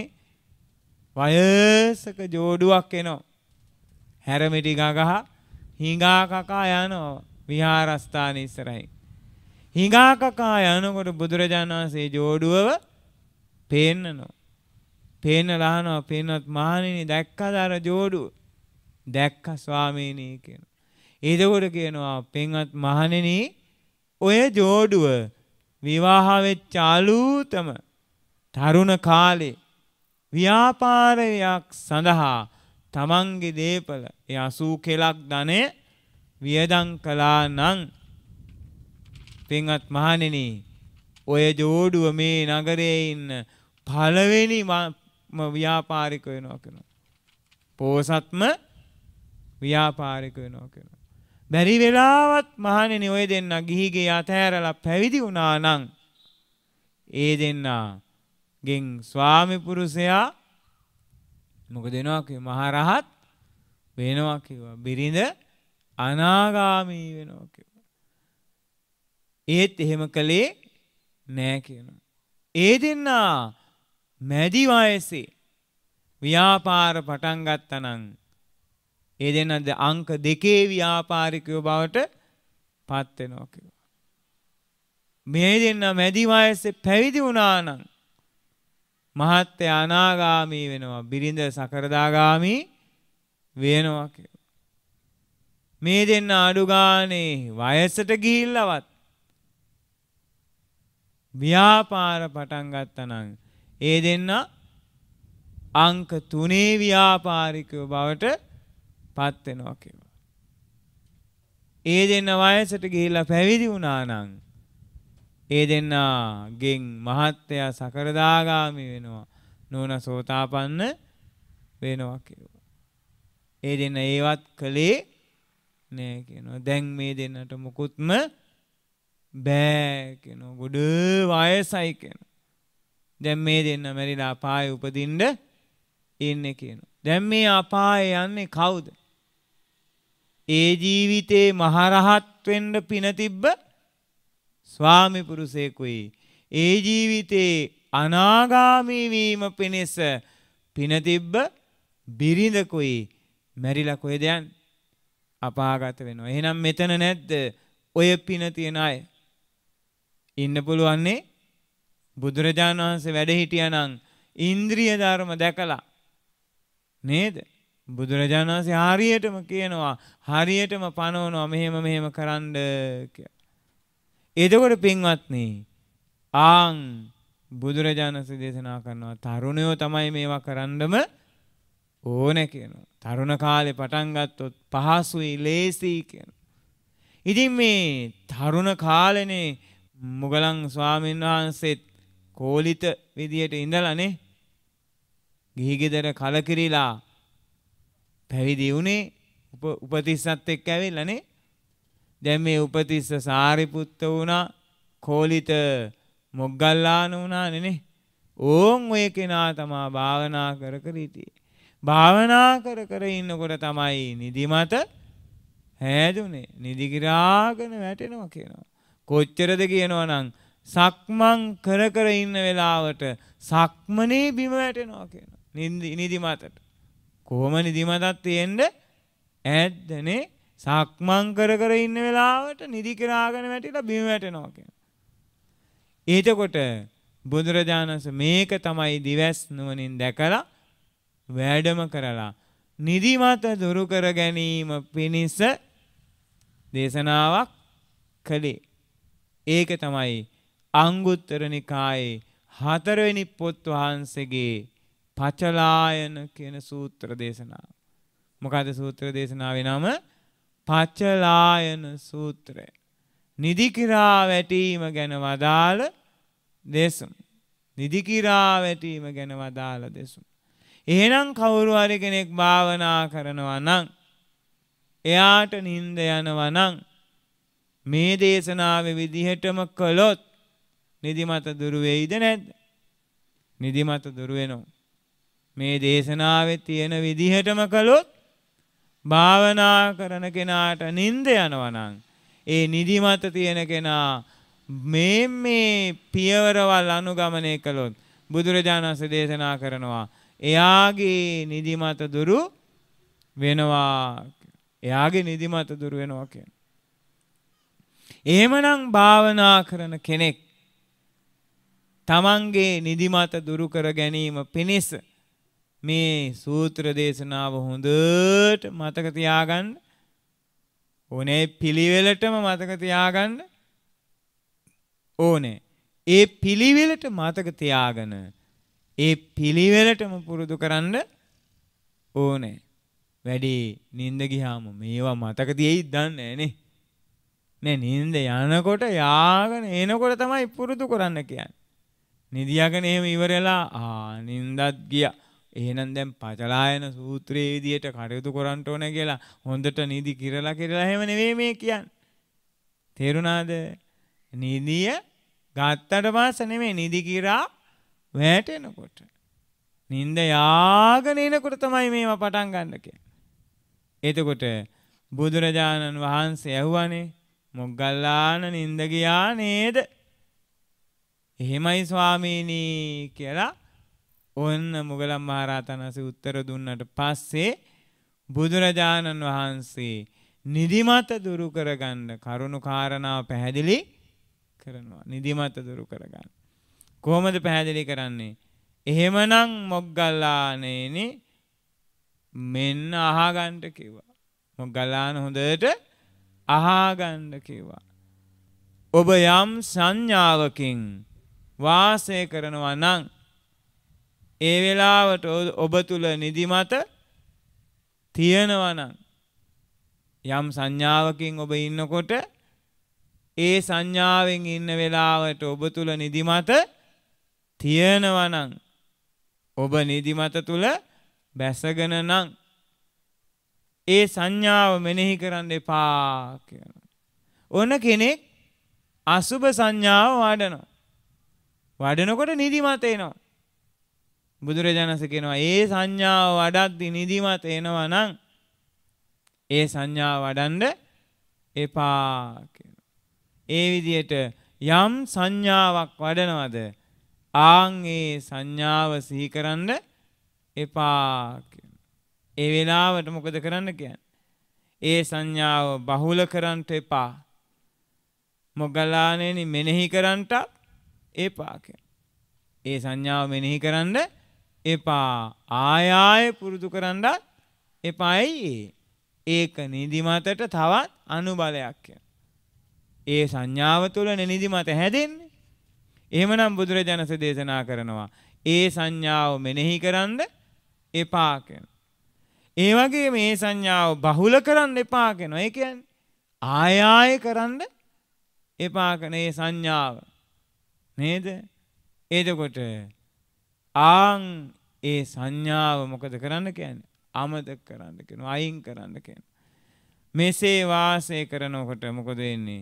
වයසක ජෝඩුවක් එනවා. හැරමිටි ගගහ හිඟා කකා යනවා විහාරස්ථාන ඉස්සරහින්. හිඟා කකා යනකොට බුදුරජාණන් වහන්සේ ජෝඩුවව පේන්නනවා. පේන්නලා අහනවා පින්වත් මහණෙනි දැක්කද අර ජෝඩුව? දැක්ක ස්වාමීනි කියනවා. එතකොට කියනවා පින්වත් මහණෙනි ඔය ජෝඩුව විවාහ වෙච්ච අලුතම තරුණ කාලේ ව්‍යාපාරයක් සඳහා තමන්ගේ දීපල 80 කෙලක් ධනෙ වියදම් කළා නම් පින්වත් මහණෙනි ඔය ජෝඩුව මේ නගරයේ ඉන්න පළවෙනි ව්‍යාපාරික වෙනවා කියනවා. පෝසත්ම ව්‍යාපාරික වෙනවා කියනවා. බැරි වෙලාවත් මහණෙනි ඔය දෙන්න ගිහිගේ අතහැරලා පැවිදි වුණා නම් ඒ දෙන්නගෙන් ස්වාමි පුරුෂයා මොකද වෙනවා කිව්වා? මහරහත් වෙනවා කිව්වා. බිරිඳ අනාගාමී වෙනවා කිව්වා. ඒත් එහෙම කළේ නෑ කියනවා. ඒ දෙන්නා මැදි වයසේ ව්‍යාපාර පටන් ගත්තා නම් ඒ දෙන්නද අංක 2 ව්‍යාපාරිකයෝ බවට පත් වෙනවා කිව්වා. මේ දෙන්න මැදි වයසේ පැවිදි වුණා නම් මහත්ය අනාගාමී වෙනවා, බිරිඳ සකරදාගාමී වෙනවා කිව්වා. මේ දෙන්න අඩු ගානේ වයසට ගිහිල්ලවත් ව්‍යාපාර පටන් ගත්තා නම් ඒ දෙන්න අංක 3 ව්‍යාපාරිකයෝ බවට පත් වෙනවා කිව්වා. ඒ දෙන්න වයසට ගිහිල්ලා පැවිදි වුණා නම් ඒ දෙන්නගෙන් මහත්තයා සකරදාගාමී වෙනවා, නෝනා සෝතාපන්න වෙනවා කිව්වා. ඒ දෙන්න ඒවත් කළේ නෑ කියනවා. දැන් මේ දෙන්නට මුකුත්ම බෑ කියනවා. ගොඩ වයසයි කියනවා. දැන් මේ දෙන්න මැරිලා අපායේ උපදින්න ඉන්නේ කියනවා. දැන් මේ අපායේ යන්නේ කවුද? ඒ ජීවිතේ මහරහත් වෙන්න පින තිබ්බ ස්වාමි පුරුෂයෙකුයි, ඒ ජීවිතේ අනාගාමී වීම පිණිස පින තිබ්බ බිරිඳකුයි මැරිලා කොහෙද යන්නේ? අපාගත වෙනවා. එහෙනම් මෙතන නැද්ද ඔය පින තියන අය? ඉන්න පුළුවන්නේ බුදුරජාණන් වහන්සේ වැඩ හිටියානම් ඉන්ද්‍රිය ධර්ම දැකලා නේද? බුදුරජාණන් වහන්සේ හරියටම කියනවා, හරියටම පනවනවා මෙහෙම කරන්න කියලා. එතකොට පින්වත්නි, බුදුරජාණන් වහන්සේ දේශනා කරනවා තරුණයෝ තමයි මේවා කරන්නම ඕනේ කියනවා. තරුණ කාලේ පටන් ගත්තොත් පහසුයි, ලේසියි කියනවා. ඉතින් මේ තරුණ කාලේනේ මුගලන් ස්වාමීන් වහන්සේත් කෝලිත විදියට ඉඳලානේ ගිහි ගෙදර කලකිරිලා පැවිදි වුණේ උපතිස්සත් එක්ක ඇවිල්ලානේ. දැන් මේ උපතිස්ස සාරිපුත්ත වුණා, කෝලිත මොග්ගල්ලාන වුණානේ නේ. ඕන් ඔය කෙනා තමා භාවනා කර හිටියේ. භාවනා කර ඉන්නකොට තමයි නිදිමත හැදුනේ. නිදි කිරාගෙන වැටෙනවා කියනවා. කොච්චරද කියනවනම් සක්මන් කර ඉන්න වෙලාවට සක්මනේ බිම වැටෙනවා කියනවා. නිදිමතට. කොහොම නිදිමතක් තියෙන්න ඇද්දනේ? සක්මන් කර ඉන්න වෙලාවට නිදි කිරාගෙන වැටිලා බිම වැටෙනවා කියනවා. එතකොට බුදුරජාණන් වහන්සේ මේක තමයි දිවස් නුවණින් දැකලා වැඩම කරලා නිදිමත දුරු කර ගැනීම පිණිස දේශනාවක් කළේ. ඒක තමයි අංගුත්තර නිකායේ 4 වෙනි පොත් වහන්සේගේ පචලායන කියන සූත්‍ර දේශනාව. මොකද සූත්‍ර දේශනාවේ නම පචලායන සූත්‍රය. නිදි කිරා වැටීම ගැන වදාළ දේශම. නිදි කිරා වැටීම ගැන වදාළ දේශම. එහෙනම් කවුරු හරි කෙනෙක් භාවනා කරනවා නම්, එයාට නිින්ද යනවා නම්, මේ දේශනාවේ විදිහටම කළොත් නිදිමත දුරු වෙයිද නැද්ද? නිදිමත දුරු වෙනවා. මේ දේශනාවේ තියෙන විදිහටම කළොත් භාවනා කරන කෙනාට නිින්ද යනවා නම්, ඒ නිදිමත තියෙන කෙනා මේ පියවරවල් අනුගමනය කළොත් බුදුරජාණන් වහන්සේ දේශනා කරනවා එයාගේ නිදිමත දුරු වෙනවා. එයාගේ නිදිමත දුරු වෙනවා කියන. එහෙමනම් භාවනා කරන කෙනෙක් තමන්ගේ නිදිමත දුරු කර ගැනීම පිණිස මේ සූත්‍ර දේශනාව හොඳට මතක තියාගන්න ඕනේ. පිළිවෙලටම මතක තියාගන්න ඕනේ. ඒ පිළිවෙලට මතක තියාගෙන ඒ පිළිවෙලටම පුරුදු කරන්න ඕනේ. වැඩි නිින්ද ගියාම මේවා මතක තියෙයිද දන්නේ නැනේ. නේ නිින්ද යනකොට යාගෙන එනකොට තමයි පුරුදු කරන්න කියන්නේ. නිදියාගෙන එහෙම ඉවරලා නිින්දත් ගියා. එහෙනම් දැන් පචලායන සූත්‍රයේ විදියට කටයුතු කරන්න ඕනේ කියලා හොඳට නිදි කිරලා එහෙම නෙවෙයි මේ කියන්නේ. තේරුණාද? නිදිය ගත්තට පස්සේ නෙමෙයි, නිදි කිරා වැටෙනකොට. නිින්ද යාගෙන එනකොට තමයි මේවා පටන් ගන්න කියන්නේ. එතකොට බුදුරජාණන් වහන්සේ ඇහුවානේ මොග්ගල්ලාන නින්ද ගියා නේද? එහෙමයි ස්වාමීනි කියලා ඔන්න මොගලන් මහරහතන් වහන්සේ උත්තර දුන්නට පස්සේ බුදුරජාණන් වහන්සේ නිදිමත දුරු කරගන්න කරුණු කාරණාව පැහැදිලි කරනවා. නිදිමත දුරු කරගන්න. කොහොමද පැහැදිලි කරන්නේ? එහෙමනම් මොග්ගල්ලානේනි මෙන්න අහගන්න කිව්වා. මොග්ගල්ලාන හොඳට අහගන්න කිව්වා. ඔබ යම් සංඥාවකින් වාසය කරනවා නම් ඒ වෙලාවට ඔබ තුල නිදිමත තියෙනවා නම් යම් සංඥාවකින් ඔබ ඉන්නකොට ඒ සංඥාවෙන් ඉන්න වෙලාවට ඔබ තුල නිදිමත තියෙනවා නම් ඔබ නිදිමත තුල බැසගෙන නම් ඒ සංඥාව මෙනෙහි කරන්න එපා කියනවා. ඕන කෙනෙක් අසුබ සංඥාව වඩනවා. වඩනකොට නිදිමත එනවා. බුදුරජාණන් වහන්සේ කියනවා ඒ සංඥාව වඩද්දි නිදිමත එනවා නම් ඒ සංඥාව වඩන්න එපා කියනවා. ඒ විදිහට යම් සංඥාවක් වඩනවද ආන් ඒ සංඥාව සිහි කරන්න එපා කියනවා. ඒ වෙලාවට මොකද කරන්න කියන්නේ? ඒ සංඥාව බහුල කරන්න එපා. මොග්ගල්ලානේනි මෙනෙහි කරන්නට එපා කියනවා. ඒ සංඥාව මෙනෙහි කරන්න එපා. ආය ආය පුරුදු කරන්න එපායි. ඒක නිදිමතට තවත් අනුබලයක් කියනවා. ඒ සංඥාව තුළ නිදිමත හැදෙන්නේ. එහෙමනම් බුදුරජාණන් වහන්සේ දේශනා කරනවා ඒ සංඥාව මෙනෙහි කරන්න එපා කියනවා. ඒ වගේම මේ සංඥාව බහුල කරන්න එපා කියනවා. ඒ කියන්නේ ආය ආය කරන්න එපා කරන ඒ සංඥාව නේද? එතකොට ආන් ඒ සංඥාව මොකද කරන්න කියන්නේ? අමතක කරන්න කියනවා. අයින් කරන්න කියනවා. මෙසේ වාසය කරනකොට මොකද වෙන්නේ?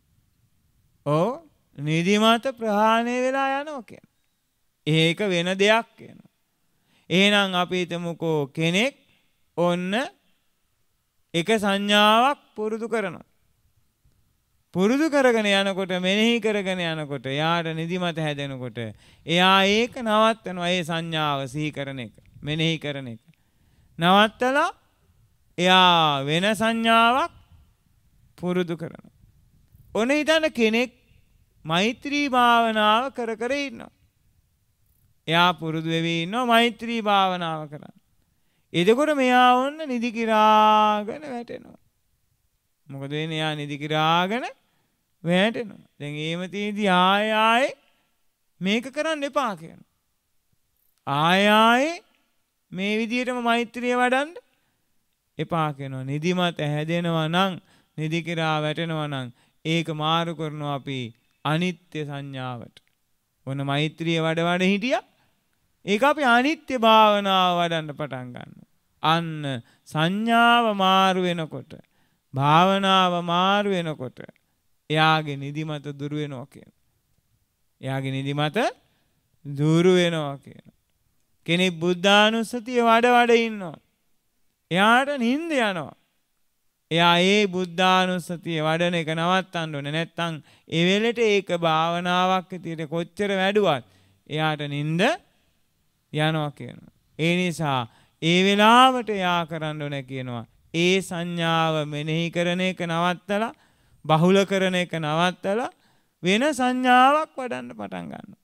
නිදිමත ප්‍රහාණය වෙලා යනවා කියනවා. ඒක වෙන දෙයක් කියනවා. එහෙනම් අපි හිතමුකෝ කෙනෙක් ඔන්න එක සංඥාවක් පුරුදු කරනවා. පුරුදු කරගෙන යනකොට මෙනෙහි කරගෙන යනකොට යාට නිදිමත හැදෙනකොට එයා ඒක නවත්තනවා. ඒ සංඥාව සිහි කරන එක මෙනෙහි කරන එක නවත්තලා එයා වෙන සංඥාවක් පුරුදු කරනවා. ඔන්න හිතන්න කෙනෙක් මෛත්‍රී භාවනාව කර කර ඉන්නවා. එයා පුරුදු වෙවි ඉන්නවා මෛත්‍රී භාවනාව කරන්න. එතකොට මෙයා ඔන්න නිදි කිරාගෙන වැටෙනවා. මොකද වෙන්නේ? එයා නිදි කිරාගෙන වැටෙනවා. දැන් එහෙම තීදී ආය ආයේ මේක කරන්න එපා කියනවා. ආය ආයේ මේ විදිහටම මෛත්‍රිය වඩන්න එපා කියනවා. නිදිමත හැදෙනවා නම් නිදි කිරා වැටෙනවා නම් ඒක මාරු කරනවා අපි අනිත්‍ය සංඥාවට. ඔන්න මෛත්‍රිය වඩ හිටියා. ඒක අපි අනිත්‍ය භාවනාව වඩන්න පටන් ගන්නවා. අන්න සංඥාව මාරු වෙනකොට භාවනාව මාරු වෙනකොට එයාගේ නිදිමත දුරු වෙනවා කියනවා. එයාගේ නිදිමත දුරු වෙනවා කියනවා. කෙනෙක් බුද්ධානුස්සතිය වඩ ඉන්නවා. එයාට නිින්ද යනවා. එයා ඒ බුද්ධානුස්සතිය වඩන එක නවත්තන්න ඕනේ. නැත්තම් ඒ වෙලෙට ඒක භාවනාවක් විදියට කොච්චර වැඩුවත් එයාට නිින්ද යනවා කියනවා. ඒ නිසා ඒ වෙලාවට එයා කරන්න ඕනේ කියනවා. ඒ සංඥාව මෙනෙහි කරන එක නවත්තලා බහුල කරන එක නවත්තලා වෙන සංඥාවක් වඩන්න පටන් ගන්නවා.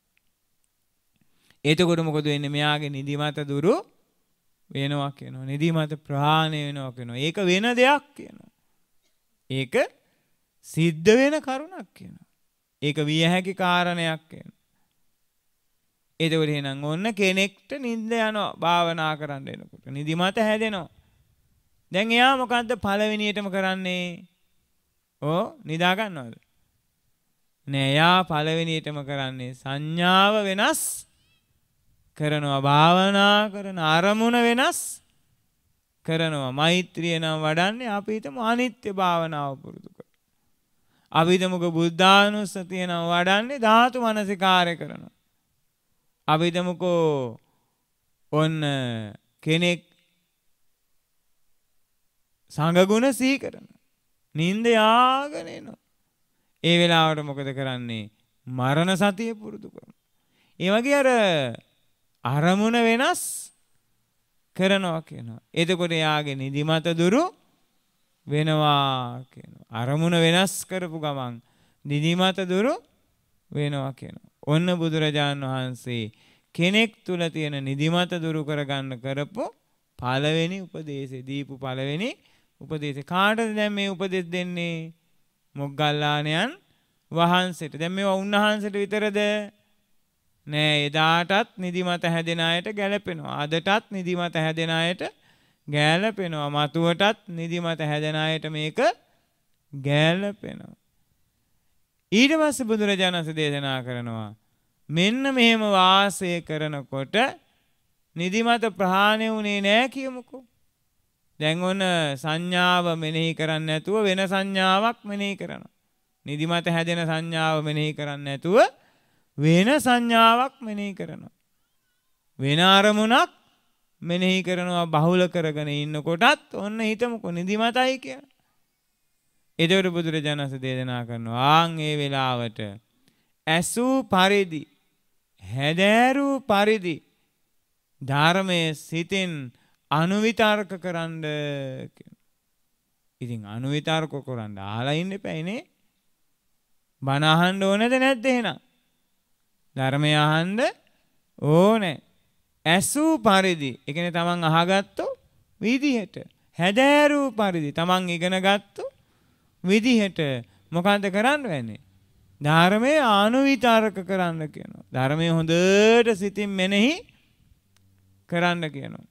එතකොට මොකද වෙන්නේ? මෙයාගේ නිදිමත දුරු වෙනවා කියනවා. නිදිමත ප්‍රහාණය වෙනවා කියනවා. ඒක වෙන දෙයක් කියනවා. ඒක සිද්ධ වෙන කරුණක් කියනවා. ඒක විය හැකි කාරණයක් කියනවා. එතකොට එහෙනම් ඔන්න කෙනෙක්ට නිින්ද යනවා භාවනා කරන්න එනකොට. නිදිමත හැදෙනවා. දැන් එයා මොකද්ද පළවෙනියටම කරන්නේ? නිදා ගන්නවද? නෑ, එයා පළවෙනියටම කරන්නේ සංඥාව වෙනස් කරනවා. භාවනා කරන අරමුණ වෙනස් කරනවා. මෛත්‍රිය නම් වඩන්නේ අපි හිතමු අනිත්‍ය භාවනාව පුරුදු කරනවා. අපි හිතමු බුද්ධානුස්සතිය නම් වඩන්නේ ධාතු මනසිකාරය කරනවා. අපි හිතමුකෝ ඔන්න කෙනෙක් සංඝගුණ සිහි කරනවා. නිින්ද යාගෙන එනවා. ඒ වෙලාවට මොකද කරන්නේ? මරණ සතිය පුරුදු කරනවා. ඒ වගේ අර අරමුණ වෙනස් කරනවා කියනවා. එතකොට යාගේ නිදිමත දුරු වෙනවා කියනවා. අරමුණ වෙනස් කරපු ගමන් නිදිමත දුරු වෙනවා කියනවා. ඔන්න බුදුරජාණන් වහන්සේ කෙනෙක් තුල තියෙන නිදිමත දුරු කරගන්න කරපු පළවෙනි උපදේශය දීපු පළවෙනි උපදේශය. කාටද දැන් මේ උපදෙස් දෙන්නේ? මොග්ගල්ලාණන් වහන්සේට. දැන් මේවා උන්වහන්සේට විතරද? නෑ, එදාටත් නිදිමත හැදෙන අයට ගැලපෙනවා. අදටත් නිදිමත හැදෙන අයට ගැලපෙනවා. මතුවටත් නිදිමත හැදෙන අයට මේක ගැලපෙනවා. ඊට පස්සේ බුදුරජාණන් වහන්සේ දේශනා කරනවා මෙන්න මෙහෙම වාසය කරනකොට නිදිමත ප්‍රහාණය වුණේ නෑ කියමුකෝ. දැන් ඔන්න සංඥාව මෙනෙහි කරන්නේ නැතුව වෙන සංඥාවක් මෙනෙහි කරනවා. නිදිමත හැදෙන සංඥාව මෙනෙහි කරන්නේ නැතුව වෙන සංඥාවක් මෙනෙහි කරනවා. වෙන අරමුණක් මෙනෙහි කරනවා බහුල කරගෙන ඉන්නකොටත් ඔන්න හිතමුකෝ නිදිමතයි කියලා. එතකොට බුදුරජාණන් වහන්සේ දේශනා කරනවා ආන් ඒ වෙලාවට ඇසූ පරිදි හැදෑරූ පරිදි ධර්මයේ සිතින් අනුවිතර්ක කරන්න කියන. ඉතින් අනුවිතර්ක කරන්න ආලා ඉන්න එපායිනේ. බණ අහන්න ඕනද නැද්ද එහෙනම්? ධර්මය අහන්න ඕනේ. ඇසූ පරිදි ඒ කියන්නේ තමන් අහගත්තු විදිහට හැදෑරූ පරිදි තමන් ඉගෙනගත්තු විදිහට මොකද්ද කරන්න වෙන්නේ? ධර්මයේ අනුවිතර්ක කරන්න කියනවා. ධර්මයේ හොඳට සිතින් මෙනෙහි කරන්න කියනවා.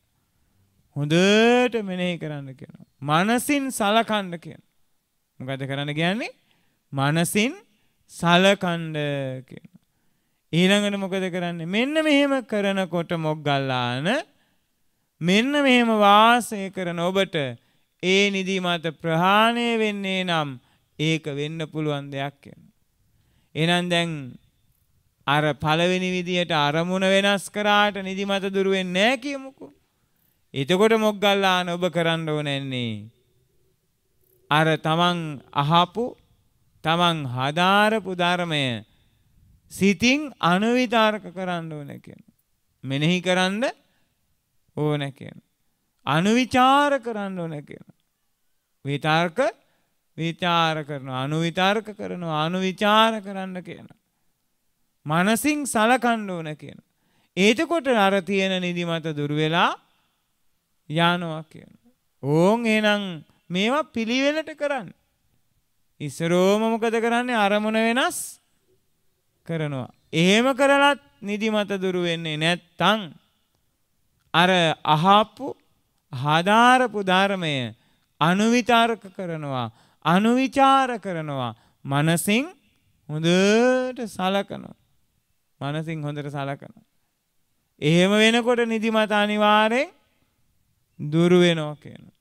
හොඳට මෙනෙහි කරන්න කියනවා. මනසින් සලකන්න කියනවා. මොකද කරන්න කියන්නේ? මනසින් සලකන්න කියනවා. ඊළඟට මොකද කරන්නේ? මෙන්න මෙහෙම කරනකොට මොග්ගල්ලාන මෙන්න මෙහෙම වාසය කරන ඔබට ඒ නිදිමත ප්‍රහාණය වෙන්නේ නම් ඒක වෙන්න පුළුවන් දෙයක් කියනවා. එහෙනම් දැන් අර පළවෙනි විදියට අරමුණ වෙනස් කරාට නිදිමත දුර වෙන්නේ නැහැ කියමුකෝ. එතකොට මොග්ගල්ලාන ඔබ කරන්න ඕනේ අර තමන් අහපු තමන් හදාරපු ධර්මය සිතින් අනුවිතර්ක කරන්න ඕන කියනවා. මෙනෙහි කරන්න ඕන කියනවා. අනුවිචාර කරන්න ඕන කියනවා. විතර්ක විචාර කරනවා. අනුවිතර්ක කරනවා. අනුවිචාර කරන්න කියනවා. මනසින් සලකන්න ඕන කියනවා. එතකොට අර තියෙන නිදිමත දුර වෙලා යනවා කියනවා. ඕන් එහෙනම් මේවා පිළිවෙලට කරන්න. ඉස්සරෝම මොකද කරන්නේ? අරමුණ වෙනස් කරනවා. එහෙම කරලත් නිදිමත දුර වෙන්නේ නැත්තම් අර අහපු හදාරපු ධර්මය අනුවිතර්ක කරනවා. අනුවිචාර කරනවා. මනසින් හොඳට සලකනවා. මනසින් හොඳට සලකනවා. එහෙම වෙනකොට නිදිමත අනිවාර්යෙන් දුර වෙනවා කියනවා.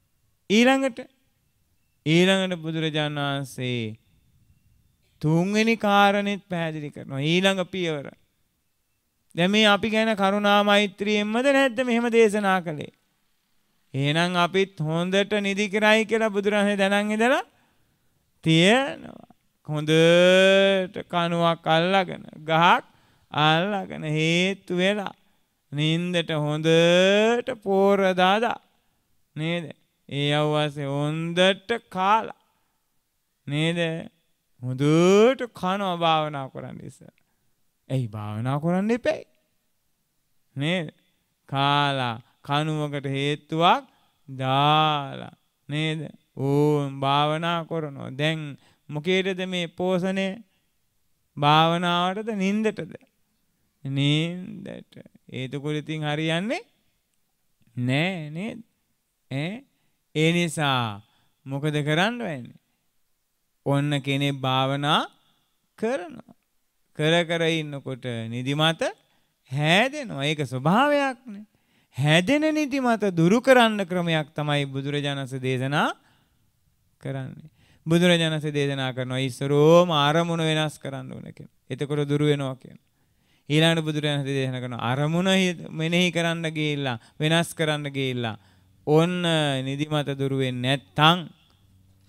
ඊළඟට බුදුරජාණන් වහන්සේ තුන්වෙනි කාරණෙත් පැහැදිලි කරනවා. ඊළඟ පියවර. දැන් මේ අපි ගැන කරුණා මෛත්‍රියෙන්මද නැද්ද මෙහෙම දේශනා කළේ? එහෙනම් අපිත් හොඳට නිදි කරයි කියලා බුදුරජාණන් දැනන් ඉඳලා තියෙනවා. හොඳට කණුවක් අල්ලගෙන ගහක් අල්ලගෙන හේතු වෙලා නින්දට හොඳට පෝර දාදා නේද? ඒ අවවාසේ හොඳට කාලා නේද? හොඳට කනවා භාවනා කරන්න ඉස්සර. ඇයි භාවනා කරන්න එපැයි නේද? කාලා කනුවකට හේතුවක් දාලා නේද? ඕම් භාවනා කරනවා. දැන් මොකේද මේ පෝෂණය? භාවනාවටද නින්දටද? නින්දට. ඒතකොට ඉතින් හරියන්නේ නෑ නේද? ඒ නිසා මොකද කරන්න වෙන්නේ? ඔන්න කෙනෙක් භාවනා කරනවා. කර ඉන්නකොට නිදිමත හැදෙනවා. ඒක ස්වභාවයක්නේ. හැදෙන නිදිමත දුරු කරන්න ක්‍රමයක් තමයි බුදුරජාණන් වහන්සේ දේශනා කරන්නේ. බුදුරජාණන් වහන්සේ දේශනා කරනවා ඉස්සරෝම අරමුණ වෙනස් කරන්න ඕන කියලා. එතකොට දුරු වෙනවා කියනවා. ඊළඟට බුදුරජාණන් වහන්සේ දේශනා කරනවා අරමුණ මෙනෙහි කරන්න ගිහිල්ලා වෙනස් කරන්න ගිහිල්ලා ඔන්න නිදිමත දුරු වෙන්නේ නැත්තම්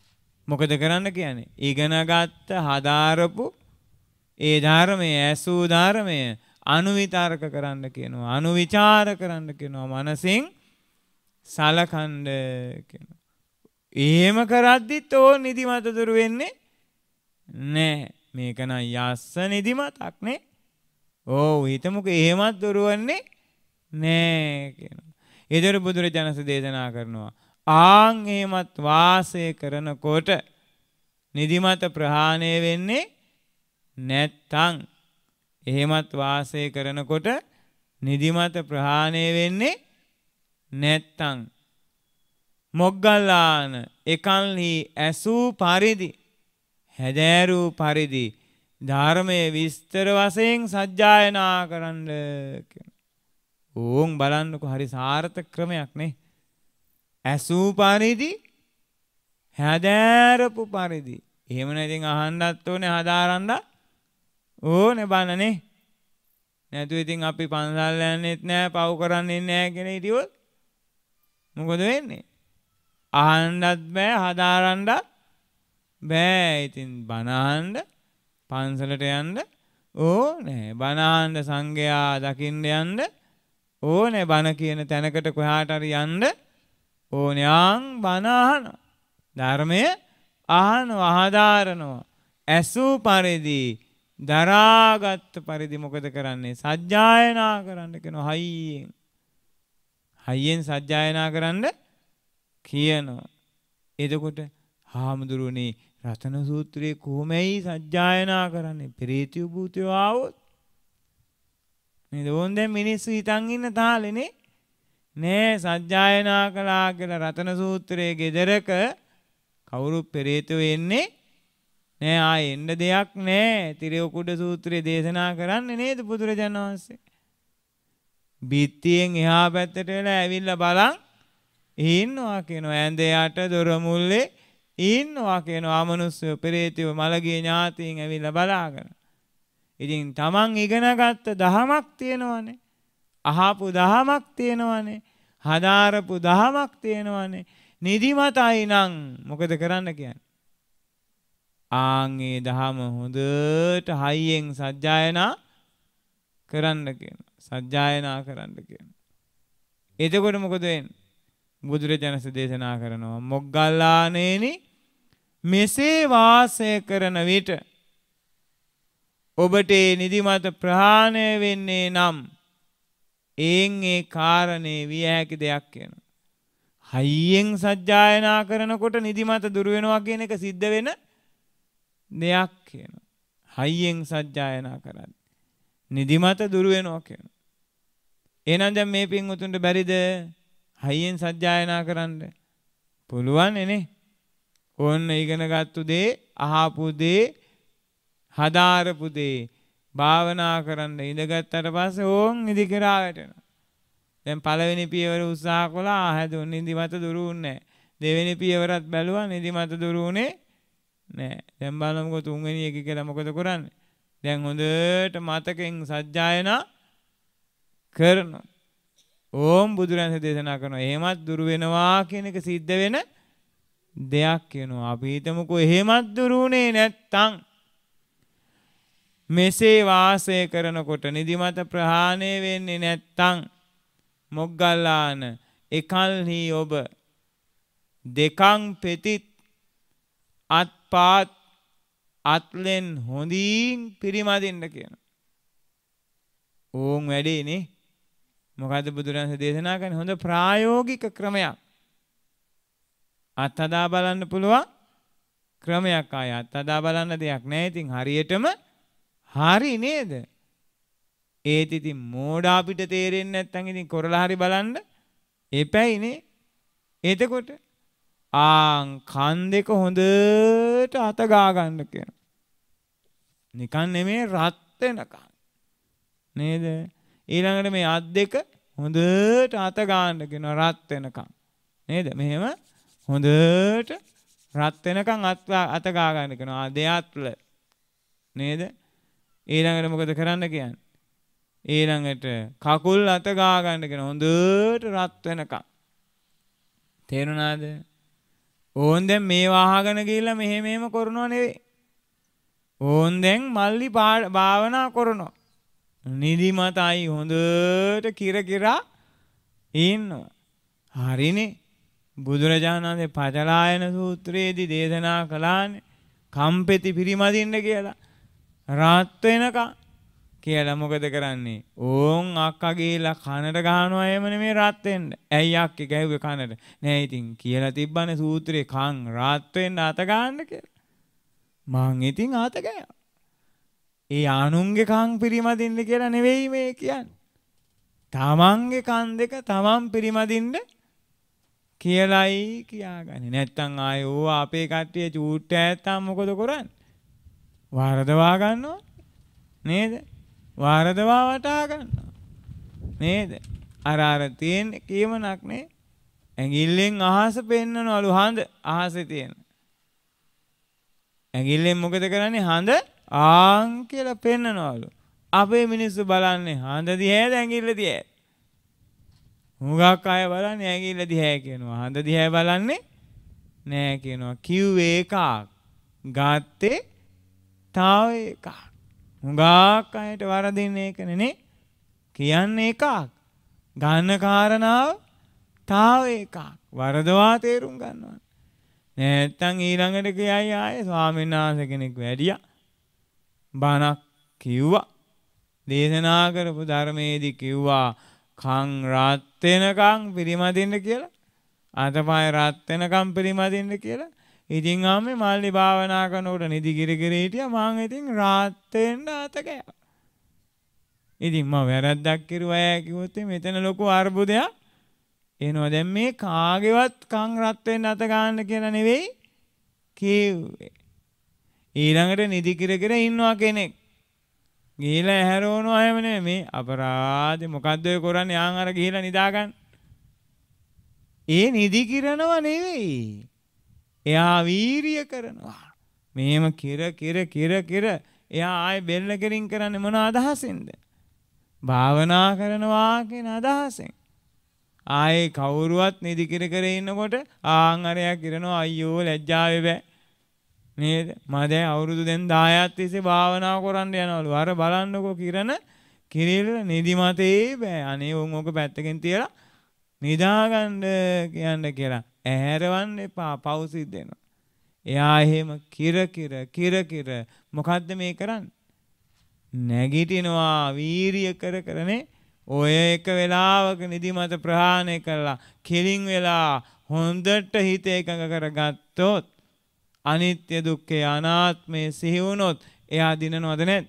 මොකද කරන්න කියන්නේ? ඉගෙනගත්ත හදාරපු ඒ ධර්මයේ ඇසූ ධර්මයේ අනුවිතර්ක කරන්න කියනවා. අනුවිචාර කරන්න කියනවා. මනසින් සලකන්න කියනවා. එහෙම කරද්දිත් ඕ නිදිමත දුරු වෙන්නේ නෑ. මේක නම් යස්ස නිදිමතක් නේ. ඔව් හිතමුකෝ එහෙමත් දුරු වෙන්නේ නෑ කියනවා. ඊදර බුදුරජාණන් දේශනා කරනවා. ආන් එහෙමත් වාසය කරනකොට නිදිමත ප්‍රහාණය වෙන්නේ නැත්තම් එහෙමත් වාසය කරනකොට නිදිමත ප්‍රහාණය වෙන්නේ නැත්තම් මොග්ගල්ලාන එකල්හි ඇසූ පරිදි හැදෑරූ පරිදි ධර්මයේ විස්තර වශයෙන් සජ්ජායනා කරන්න කියන. ඕන් බලන්නකො හරි සාර්ථක ක්‍රමයක් නේ. ඇසූ පරිදි හැදෑරපු පරිදි. එහෙම නැතිනම් අහන්නත් ඕනේ හදාරන්න ඕනේ බනනේ. නැතු ඉතින් අපි පන්සල් යන්නෙත් නෑ පව් කරන්නේ නෑ කියලා හිටියොත් මොකද වෙන්නේ? අහන්නත් බෑ හදාරන්නත් බෑ. ඉතින් බණ අහන්න පන්සලට යන්න ඕනේ. බණ අහන්න සංඝයා දකින්න යන්න ඕනේ. බණ කියන තැනකට කොහාට හරි යන්න ඕනේ. ආන් බණ අහන ධර්මය අහනවා හදාරනවා. ඇසූ පරිදි දරාගත් පරිදි මොකද කරන්නේ? සජ්ජායනා කරන්න කියනවා. හයියෙන් සජ්ජායනා කරන්න කියනවා. එතකොට හාමුදුරුවනේ රතන සූත්‍රයේ කොහොමයි සජ්ජායනා කරන්නේ? පෙරේතයෝ භූතයෝ ආවොත් නේද? ඕන් දැන් මිනිස්සු හිතන් ඉන්න තාලෙනේ නෑ සජ්ජායනා කළා කියලා රතන සූත්‍රයේ ගෙදරක කවුරු පෙරේතයෝ එන්නේ නෑ. ආයේ එන්න දෙයක් නෑ. තිරයකුඩ සූත්‍රයේ දේශනා කරන්නේ නේද බුදුරජාණන් වහන්සේ? බිත්තියෙන් එහා පැත්තට වෙලා ඇවිල්ලා බලන් ඉන්නවා කියනවා. ඇඳ යට දොර මුල්ලේ ඉන්නවා කියනවා. අමනුෂ්‍ය පෙරේතයෝ මළගිය ඥාතීන් ඇවිල්ලා බලාගෙන. ඉතින් තමන් ඉගෙනගත්ත දහමක් තියෙනවනේ. අහපු දහමක් තියෙනවනේ. හදාරපු දහමක් තියෙනවනේ. නිදිමතයි නම් මොකද කරන්න කියන්නේ? ආන්ගේ දහම හොඳට හයියෙන් සජ්ජායනා කරන්න කියනවා. සජ්ජායනා කරන්න කියනවා. එතකොට මොකද වෙන්නේ? බුදුරජාණන් දේශනා කරනවා මොග්ගල්ලානේනි මෙසේ වාසය කරන විට ඔබට නිදිමත ප්‍රහාණය වෙන්නේ නම් එයින් ඒ කාරණේ විය හැකි දෙයක් කියනවා. හයියෙන් සජ්ජායනා කරනකොට නිදිමත දුර වෙනවා කියන එක සිද්ධ වෙන දෙයක් කියනවා. හයියෙන් සජ්ජායනා කරන්නේ නිදිමත දුර වෙනවා කියනවා. එහෙනම් දැන් මේ පින්වතුන්ට බැරිද හයියෙන් සජ්ජායනා කරන්න? පුළුවන් නේ. ඕන්න ඉගෙනගත්තු දේ, අහපු දේ, හදාරපු දේ භාවනා කරන්න ඉඳගත්තට පස්සේ ඕන් නිදි කරා වැටෙනවා. දැන් පළවෙනි පියවර උත්සාහ කළා හැදුන නිදිමත දුරුුන්නේ නැහැ. දෙවෙනි පියවරත් බැලුවා නිදිමත දුරුුනේ නැහැ. දැන් බලමුකෝ තුන්වෙනි එක කියලා මොකද කරන්නේ? දැන් හොඳට මතකෙන් සජ්ජායනා කරනවා. ඕම් බුදුරජාණන් දේශනා කරනවා. එහෙමත් දුරු වෙනවා කියන එක සිද්ධ වෙන දෙයක් කියනවා. අපි හිතමුකෝ එහෙමත් දුරුුනේ නැත්තම් මෙසේ වාසය කරනකොට නිදිමත ප්‍රහාණය වෙන්නේ නැත්තම් මොග්ගල්ලාන එකල්හි ඔබ දෙකං පෙතිත් අත්පාත් අත්ලෙන් හොඳින් පිරිමදින්න කියනවා. ඕම් වැඩේ නේ. මොකද බුදුරජාණන් දේශනා කරන්නේ හොඳ ප්‍රායෝගික ක්‍රමයක්. අත්හදා බලන්න පුළුවන් ක්‍රමයක්. ආය අත්හදා බලන්න දෙයක් නැහැ. ඉතින් හරියටම හරි නේද? ඒත් ඉතින් මෝඩා අපිට තේරෙන්නේ නැත්නම් ඉතින් කරලා හරි බලන්න එපැයි නේ. එතකොට කන් දෙක හොඳට අත ගා ගන්න කියනවා. නිකන් නෙමෙයි රත් වෙනකන් නේද? ඊළඟට මේ අත් දෙක හොඳට අත ගන්න කියනවා රත් වෙනකන් නේද? මෙහෙම හොඳට රත් වෙනකන් අත ගා ගන්න කියනවා. දෙයත්ල නේද? ඊළඟට මොකද කරන්න කියන්නේ? ඊළඟට කකුල් අත ගා ගන්න කියනවා හොඳට රත් වෙනකන්. තේරුණාද? ඕන් දැන් මේ වහගෙන ගිහිල්ලා මෙහෙම කරනව නෙවෙයි. ඕන් දැන් මල්ලි භාවනා කරනවා. නිදිමතයි හොඳට කිර කිරා ඉන්නවා. හරිනේ. බුදුරජාණන් වහන්සේ පචලායන සූත්‍රයේදී දේශනා කළානේ කම්පෙති පිරිමදින්න කියලා. රාත් වෙනකම් කියලා මොකද කරන්නේ? ඕන් අක්කා ගිහිල්ලා කනට ගහනවා එහෙම නෙමෙයි රාත් වෙන්න. ඇයි අක්කේ ගැහුවේ කනට? නෑ ඉතින් කියලා තිබ්බනේ සූත්‍රේ කන් රාත් වෙන්න අත ගන්න කියලා. මං ඉතින් අත ගෑවා. ඒ ආනුන්ගේ කන් පිරිමදින්න කියලා නෙවෙයි මේ කියන්නේ. තමන්ගේ කන් දෙක තමන් පිරිමදින්න කියලායි කියාගන්නේ. නැත්තම් ආයේ ඕවා අපේ කට්ටිය චූට්ට ඇත්තම් මොකද කරන්නේ? වරදවා ගන්නවා නේද? වරදවා වටා ගන්නවා නේද? අර තියෙන කීමනක් නේ. ඇඟිල්ලෙන් අහස පෙන්නනවලු හඳ අහසේ තියෙන. ඇඟිල්ලෙන් මොකද කරන්නේ? හඳ ආන් කියලා පෙන්නනවලු. අපේ මිනිස්සු බලන්නේ හඳ දිහාද ඇඟිල්ල දිහාද? මුගක් අය බලන්නේ ඇඟිල්ල දිහා කියනවා. හඳ දිහා බලන්නේ නෑ කියනවා. කිව්වේ එකක් ගත්තේ තව එකක්. මුගක් අයට වරදින්නේ ඒකනේ නේ. කියන්නේ එකක් ගන්න කාරණාව තව එකක්. වරදවා තේරුම් ගන්නවා. නැත්තම් ඊළඟට කියයි ආයේ ස්වාමීන් වහන්සේ කෙනෙක් වැඩියා. බණක් කිව්වා. දේශනා කරපු ධර්මයේදී කිව්වා කන් රත් වෙනකම් පිරිමදින්න කියලා. අතපය රත් වෙනකම් පිරිමදින්න කියලා. ඉතින් ආමේ මල්ලි භාවනා කරනකොට නිදි කිරි කිරි හිටියා. මං ඉතින් රත් වෙන්න අත ගෑවා. ඉතින් මම වැරද්දක් කිරුවා කිව්වොත් මෙතන ලොකු අර්බුදයක් එනවා. දැන් මේ කාගේවත් කන් රත් වෙන්න අත ගන්න කියලා නෙවෙයි කිව්වේ. ඊළඟට නිදි කිර කිර ඉන්නවා කෙනෙක්. ගිහිලා ඇහැරවනවා එහෙම නෙමෙයි. මේ අපරාධේ මොකද්ද ඔය කරන්නේ? ආන් අර ගිහිලා නිදාගන්න. ඒ නිදි කිරනවා නෙවෙයි. එයා වීරිය කරනවා. මේම කිර එයා ආයේ බෙල්ල කෙලින් කරන්නේ මොන අදහසින්ද? භාවනා කරනවා කියන අදහසෙන්. ආයේ කවුරුවත් නිදි කිර ඉන්නකොට ආන් අරයා කිරනවා අයියෝ ලැජ්ජාවේ බෑ. නේද? මම දැන් අවුරුදු 10ක් තිස්සේ භාවනා කරන්න යනවලු. අර බලන්නකෝ කිරණ කිරිල්ල නිදිමතේ බෑ. අනේ උන් ඕක පැත්තකින් තියලා නිදාගන්න කියන්න කියලා. ඇහැරවන්න එපා පෞසිද්ද දෙනවා. එයා එහෙම කිර මොකද්ද මේ කරන්නේ? නැගිටිනවා වීරිය කරනේ. ඔය එක වෙලාවක නිදිමත ප්‍රහාණය කළා කෙලින් වෙලා හොඳට හිත එකඟ කරගත්තොත් අනිත්‍ය දුක්ඛ අනාත්මය සිහි වුණොත් එයා දිනනවද නැද්ද?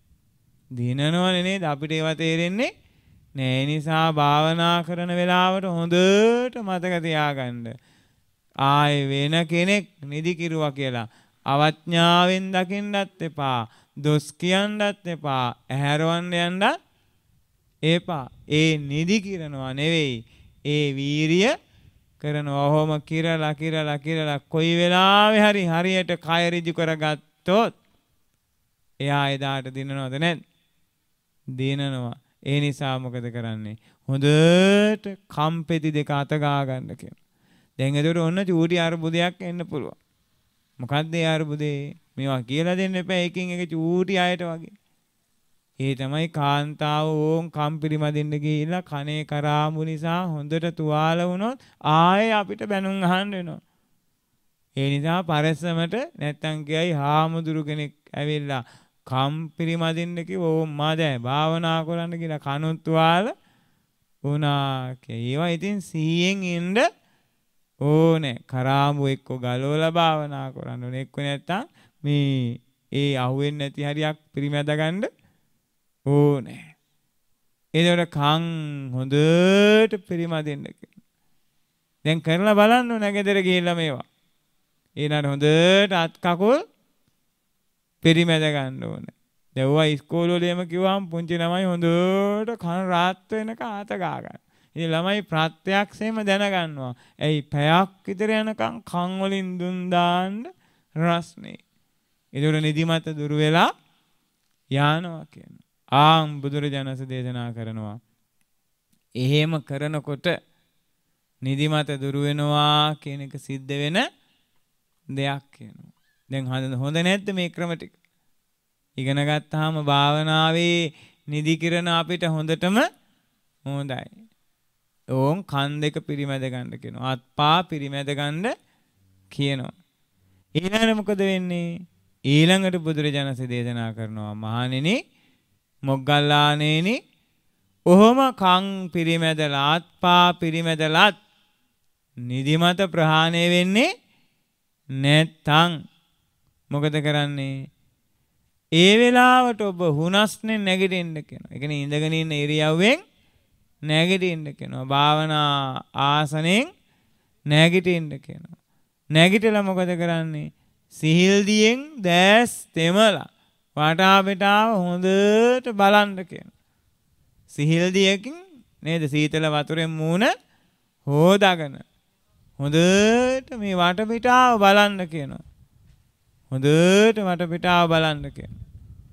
දිනනවනේ නේද? අපිට ඒවා තේරෙන්නේ නෑ. ඒ නිසා භාවනා කරන වෙලාවට හොඳට මතක තියාගන්න. ආයේ වෙන කෙනෙක් නිදි කිරුවා කියලා අවඥාවෙන් දකින්නත් එපා. දොස් කියන්නත් එපා. ඇහැරවන්න යන්නත් එපා. ඒ නිදි කිරනවා නෙවෙයි. ඒ වීරිය කරනවා. ඔහොම කිරලා කොයි වෙලාවෙ හරි හරියට කය ඍජු කරගත්තොත් එයා එදාට දිනනවද නැද්ද? දිනනවා. ඒ නිසා මොකද කරන්නේ? හොඳට කම්පෙති දෙක අත ගා ගන්න කියනවා. දැන් ඒකට ඔන්න චූටි අර්බුදයක් එන්න පුළුවන්. මොකද්ද ඒ අර්බුදේ? මේවා කියලා දෙන්න එපා එකින් එක චූටි අයට වගේ. ඒ තමයි කාන්තාව ඕම් කම්පිරිමදින්න ගිහිල්ලා කනේ කරාමු නිසා හොඳට තුවාල වුණොත් ආයේ අපිට බැනුම් අහන්න වෙනවා. ඒ නිසා පරස්සමට නැත්තම් කියයි හාමුදුරු කෙනෙක් ඇවිල්ලා කම්පිරිමදින්න කිව්ව ඕම් මා දැන් භාවනා කරන්න කියලා කනුත් තුවාල වුණා කියලා. ඉතින් 100න් ඉන්න ඕනේ. කරාමු එක්ක ගලවලා භාවනා කරන්න ඕනේ. එක්ක නැත්තම් මේ ඒ අහුවෙන්නේ නැති හරියක් පිරිමැද ගන්න ඕනේ. එතකොට කන් හොඳට පිරිමදින්න කියලා. දැන් කරලා බලන්න ඕනේ ගෙදර ගිහිල්ලා මේවා. ඊළඟට හොඳට අත් කකුල් පිරිමැද ගන්න ඕනේ. දැව්වා ඉස්කෝල වලම කිව්වම පුංචි ළමයි හොඳට කන රාත් වෙනක ආත ගා ගන්න. ඉතින් ළමයි ප්‍රත්‍යක්ෂයෙන්ම දැනගන්නවා. ඇයි පැයක් විතර යනකම් කන් වලින් දුන් දාන්න රස්නේ. ඒතකොට නිදිමත දුර වෙලා යනවා කියනවා. ආම් බුදුරජාණන් දේශනා කරනවා. එහෙම කරනකොට නිදිමත දුර වෙනවා කියන එක සිද්ධ වෙන දෙයක් කියනවා. දැන් හොඳ නැද්ද මේ ක්‍රම ටික? ඉගෙන ගත්තාම භාවනාවේ නිදි කිරණ අපිට හොඳටම හොඳයි. ඕම් කන් දෙක පිරිමැද ගන්න කියනවා. අත්පා පිරිමැද ගන්න කියනවා. ඊළඟට මොකද වෙන්නේ? ඊළඟට බුදුරජාණන්සේ දේශනා කරනවා මහණෙනි මොග්ගල්ලානේනි ඔහොම කන් පිරිමැදලා අත්පා පිරිමැදලත් නිදිමත ප්‍රහාණය වෙන්නේ නැත්තම් මොකද කරන්නේ? ඒ වෙලාවට ඔබ හුනස්නේ නැගිටින්න කියනවා. ඒ කියන්නේ ඉඳගෙන ඉන්න ඉරියව්වෙන් නැගිටින්න කියනවා. භාවනා ආසනෙන් නැගිටින්න කියනවා. නැගිටලා මොකද කරන්නේ? සිහිල්දියෙන් දැස් තෙමලා වටා පිටාව හොඳට බලන්න කියනවා. සිහිල්දියකින් නේද සීතල වතුරෙන් මූණ හොදාගෙන හොඳට මේ වටපිටාව බලන්න කියනවා. හොඳට වටපිටාව බලන්න කියනවා.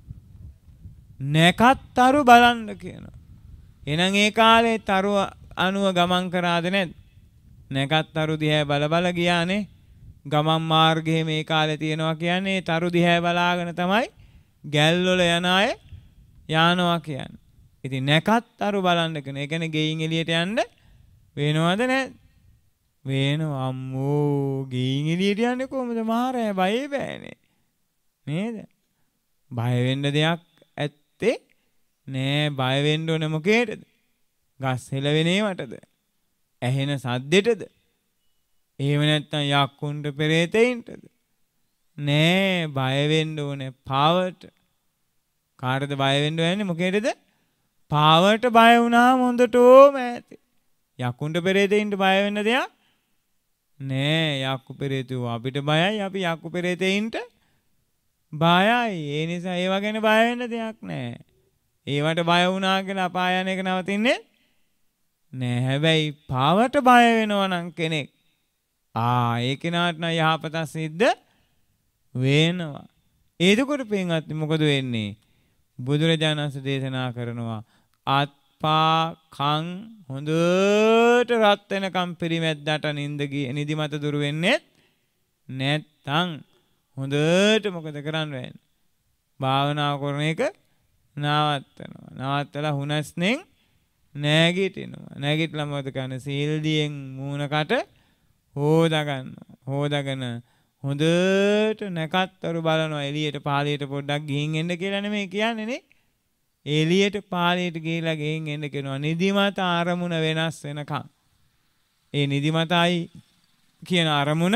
නැකත්තරු බලන්න කියනවා. එහෙනම් ඒ කාලේ තරු අණුව ගමන් කරාද නැද්ද? නැකත්තරු දිහා බල බල ගියානේ. ගමන් මාර්ගයේ මේ කාලේ තියෙනවා කියන්නේ තරු දිහා බලාගෙන තමයි ගැල් වල යන අය යනවා කියන්නේ. ඉතින් නැකත්තරු බලන්න කියන. ඒ කියන්නේ ගෙයින් එළියට යන්න වෙනවද නැද්ද? වෙනවා අම්මෝ ගෙයින් එළියට යන්නේ කොහොමද මහරෑ බයේ බෑනේ නේද? බය වෙන්න දෙයක් ඇත්තේ නෑ. බය වෙන්න ඕනේ මොකේද? ගස් හෙලවෙනේවටද? ඇහෙන සද්දෙටද? එහෙම නැත්නම් යක්කුන්ට පෙරේතයින්ටද? නෑ බය වෙන්න ඕනේ පාවට. කාටද බය වෙන්න වෙන්නේ මොකේද? පාවට බය වුණාම හොඳටම ඇති. යක්කුන්ට පෙරේතයින්ට බය වෙන්න දෙයක් නෑ. යක්කු පෙරේතෝ අපිට බයයි. අපි යක්කු පෙරේතයින්ට බයයි. ඒ නිසා ඒව ගැන බය වෙන්න දෙයක් නෑ. ඒවට බය වුණා කියලා අපාය යන එක නවතින්නේ නෑ. හැබැයි පාවට බය වෙනවා නම් කෙනෙක් ඒ කෙනාට නම් යහපත සිද්ධ වෙනවා. එතකොට පින්වත්නි මොකද වෙන්නේ? බුදුරජාණන් වහන්සේ දේශනා කරනවා අත්පා කන් හොඳට රත් වෙනකම් පිරිමැද්දට නිදිමත දුරු වෙන්නේ නැත්තම් හොඳට මොකද කරන්නේ? භාවනා කරන එක නවත්තනවා. නවත්තලා හුනස්නෙන් නැගිටිනවා. නැගිටලා මොකද කරන්නේ? සීල්දියෙන් මූණකට හොදා ගන්නවා. හොදාගෙන හොඳට නැකත්තරු බලනවා. එළියට පාළියට පොඩ්ඩක් ගිහින් එන්න කියලා නෙමෙයි කියන්නේ නේ. එළියට පාළියට ගිහිලා ගෙයින් එන්න කියනවා. නිදිමත ආරමුණ වෙනස් වෙනකම්. ඒ නිදිමතයි කියන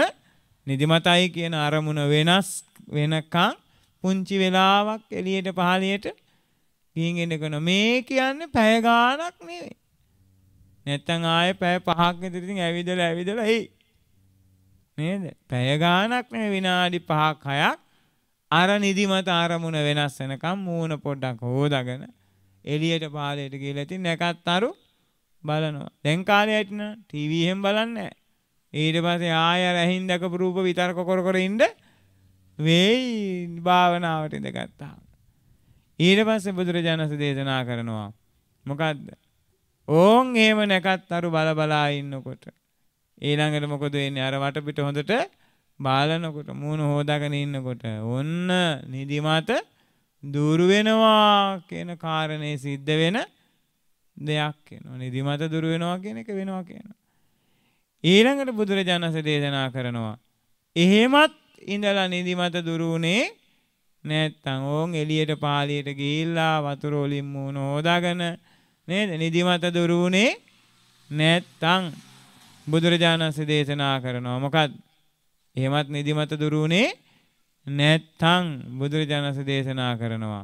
අරමුණ වෙනස් වෙනකම් පුංචි වෙලාවක් එළියට පාළියට ගිහින් එන්න කියනවා. මේ කියන්නේ පැය ගාණක් නෙවෙයි. නැත්තම් ආයේ පැය 5ක් විතර ඉතින් ඇවිදලා එයි. නේද? පැය ගාණක් නෙවෙයි විනාඩි 5ක් 6ක් අර නිදිමත ආරමුණ වෙනස් වෙනකම් මූණ පොඩ්ඩක් හොදාගෙන එළියට පාළයට ගිහලා ඉතින් නැකත්තරු බලනවා. දැන් කාලේ හිටින ටීවී එහෙම බලන්නේ නැහැ. ඊට පස්සේ ආය රැහින් දැකපු රූප විතරක කර ඉන්න වෙයි භාවනාවට ඉඳගත්තා. ඊට පස්සේ බුදුරජාණන් වහන්සේ දේශනා කරනවා මොකද්ද? ඕන් එහෙම නැකත්තරු බලා ඉන්නකොට ඊළඟට මොකද වෙන්නේ? අර වටපිට හොඳට බාලනකොට මූණ හොදාගෙන ඉන්නකොට ඔන්න නිදිමත දුරු වෙනවා කියන කාරණේ සිද්ධ වෙන දෙයක් වෙනවා. නිදිමත දුරු වෙනවා කියන එක වෙනවා කියනවා. ඊළඟට බුදුරජාණන් වහන්සේ දේශනා කරනවා එහෙමත් ඉඳලා නිදිමත දුරු උනේ නැත්තම් ඕන් එළියට පාළියට ගිහිල්ලා වතුර වලින් මූණ හොදාගෙන නේද? නිදිමත දුරු උනේ නැත්තම් බුදුරජාණන් වහන්සේ දේශනා කරනවා මොකක්ද? එහෙමත් නිදිමත දුරු උනේ නැත්තම් බුදුරජාණන් වහන්සේ දේශනා කරනවා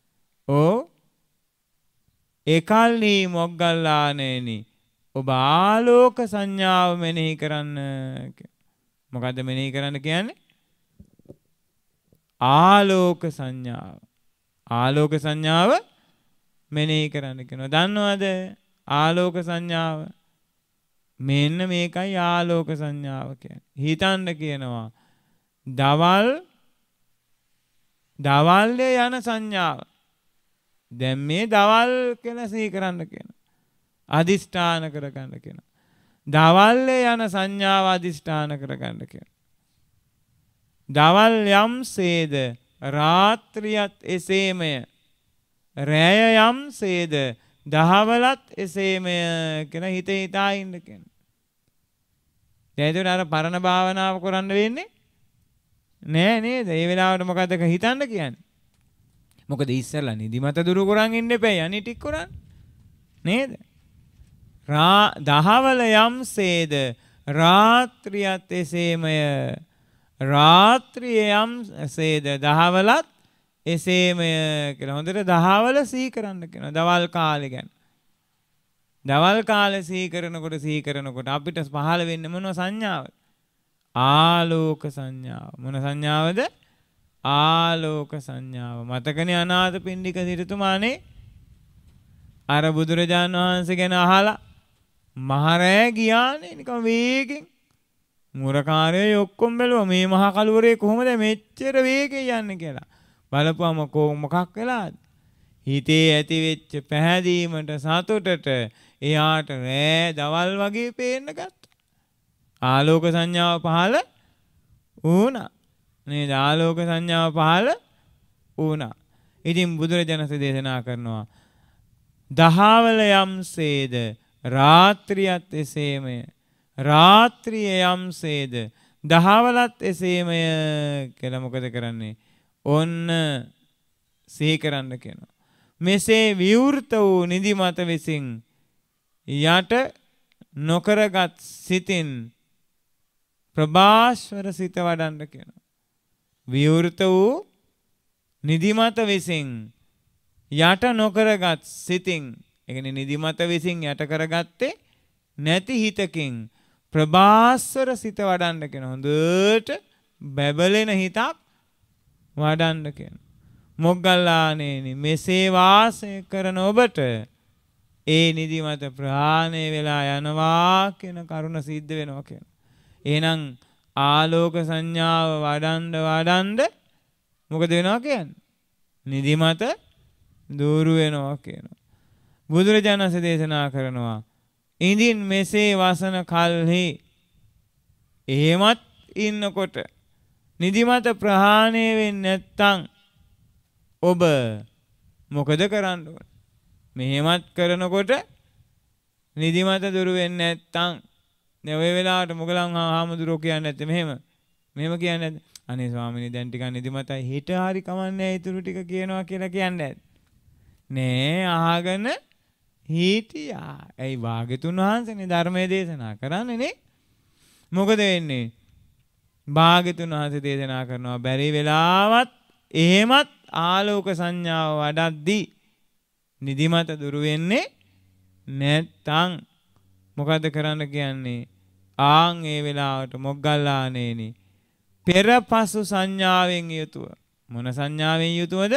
ඒකල්ලි මොග්ගල්ලානේනි ඔබ ආලෝක සංඥාව මෙනෙහි කරන්න. මොකද්ද මෙනෙහි කරන්න කියන්නේ? ආලෝක සංඥාව මෙනෙහි කරන්න කියනවා. දන්නවද ආලෝක සංඥාව? මෙන්න මේකයි ආලෝක සංඥාව කියන්නේ. හිතන්න කියනවා දවල් යන සංඥාව. දැන් මේ දවල් කියලා සිහි කරන්න කියනවා. අදිෂ්ඨාන කරගන්න කියනවා. දවල් යන සංඥාව අදිෂ්ඨාන කරගන්න කියනවා. දවල් යම්සේද රාත්‍රියත් එසේමය. රැය යම්සේද දහවලත් එසේමය කියලා හිත හිතා ඉන්න කෙනා. දැන් අර පරණ භාවනාව කරන්න වෙන්නේ නෑ නේද? ඒ වෙලාවට මොකද හිතන්න කියන්නේ? මොකද ඉස්සෙල්ලා නිදිමත දුරු කරන් ඉන්න එපා. අනිත් ටික කරන්න. නේද? දහවල යම්සේද රාත්‍රියත් එසේමය. රාත්‍රිය යම්සේද දහවලත් එසේමය කියලා හොඳට දහවල සිහි කරන්න කියනවා. දවල් කාලේ ගැන. දවල් කාලේ සිහි කරනකොට අපිට පහළ වෙන්නේ මොන සංඥාවද? ආලෝක සංඥාව. මොන සංඥාවද? ආලෝක සංඥාව. මතකනේ අනාථපිණ්ඩික සිටුතුමානේ අර බුදුරජාණන් වහන්සේ ගැන අහලා මහරෑ ගියානේ නිකන් වේගෙන්. මුරකාරයෝ ඔක්කොම බැලුවා මේ මහා කලුවරේ කොහොමද මෙච්චර වේගෙන් යන්නේ කියලා. බලපුවම මොකක් වෙලාද? හිතේ ඇති වෙච්ච පැහැදීමට සතුටට එයාට රෑ දවල් වගේ පේන්න ගත්තා. ආලෝක සංඥාව පහළ වුණා. නේද? ආලෝක සංඥාව පහළ වුණා. ඉතින් බුදුරජාණන් දේශනා කරනවා දහවල යම්සේද රාත්‍රියත් එසේමය. රාත්‍රිය යම්සේද දහවලත් එසේමය කියලා මොකද කරන්නේ? ඔන්න සිහි කරන්න කියනවා. මෙසේ විවෘත වූ නිදිමත විසින් යට නොකරගත් සිතින් ප්‍රභාස්වර සිත වඩන්න කියනවා. විවෘත වූ නිදිමත විසින් යට නොකරගත් සිතින්, ඒ කියන්නේ නිදිමත විසින් යට කරගත්තේ නැති හිතකින් ප්‍රභාස්වර සිත වඩන්න කියනවා. හොඳට බැබලෙන හිතක් වඩන්න කියනවා. මොග්ගල්ලානේනි මෙසේ වාසය කරන ඔබට ඒ නිදිමත ප්‍රහාණය වෙලා යනවා කියන කරුණ සිද්ධ වෙනවා කියනවා. එහෙනම් ආලෝක සංඥාව වඩන්න මොකද වෙනවා කියන්නේ? නිදිමත දුරු වෙනවා කියනවා. බුදුරජාණන් වහන්සේ දේශනා කරනවා ඉඳින් මෙසේ වසන කල්හි එහෙමත් ඉන්නකොට නිදිමත ප්‍රහාණය වෙන්නේ නැත්තම් ඔබ මොකද කරන්න ඕන? මෙහෙමත් කරනකොට නිදිමත දුරු වෙන්නේ නැත්තම් දැන් ඔය වෙලාවට මොගලන් හාමුදුරුවෝ කියන්නේ නැත්තේ මෙහෙම කියන්නේ නැද්ද? අනේ ස්වාමීනි දැන් ටිකක් නිදිමතයි හිට හරි කමන්නේ ඊටු ටික කියනවා කියලා කියන්නේ නෑ. අහගෙන හිටියා. ඇයි භාග්‍යතුන් වහන්සේනේ ධර්මයේ දේශනා කරන්නේ නේ? මොකද වෙන්නේ? භාග්‍යතුන් වහන්සේ දේශනා කරනවා බැරි වෙලාවත් එහෙමත් ආලෝක සංඥාව වඩද්දී නිදිමත දුරු වෙන්නේ නැත්තම් මොකද කරන්න කියන්නේ? ආන් ඒ වෙලාවට මොග්ගල්ලානේනි පෙරපසු සංඥාවෙන් යුතුව. මොන සංඥාවෙන් යුතුවද?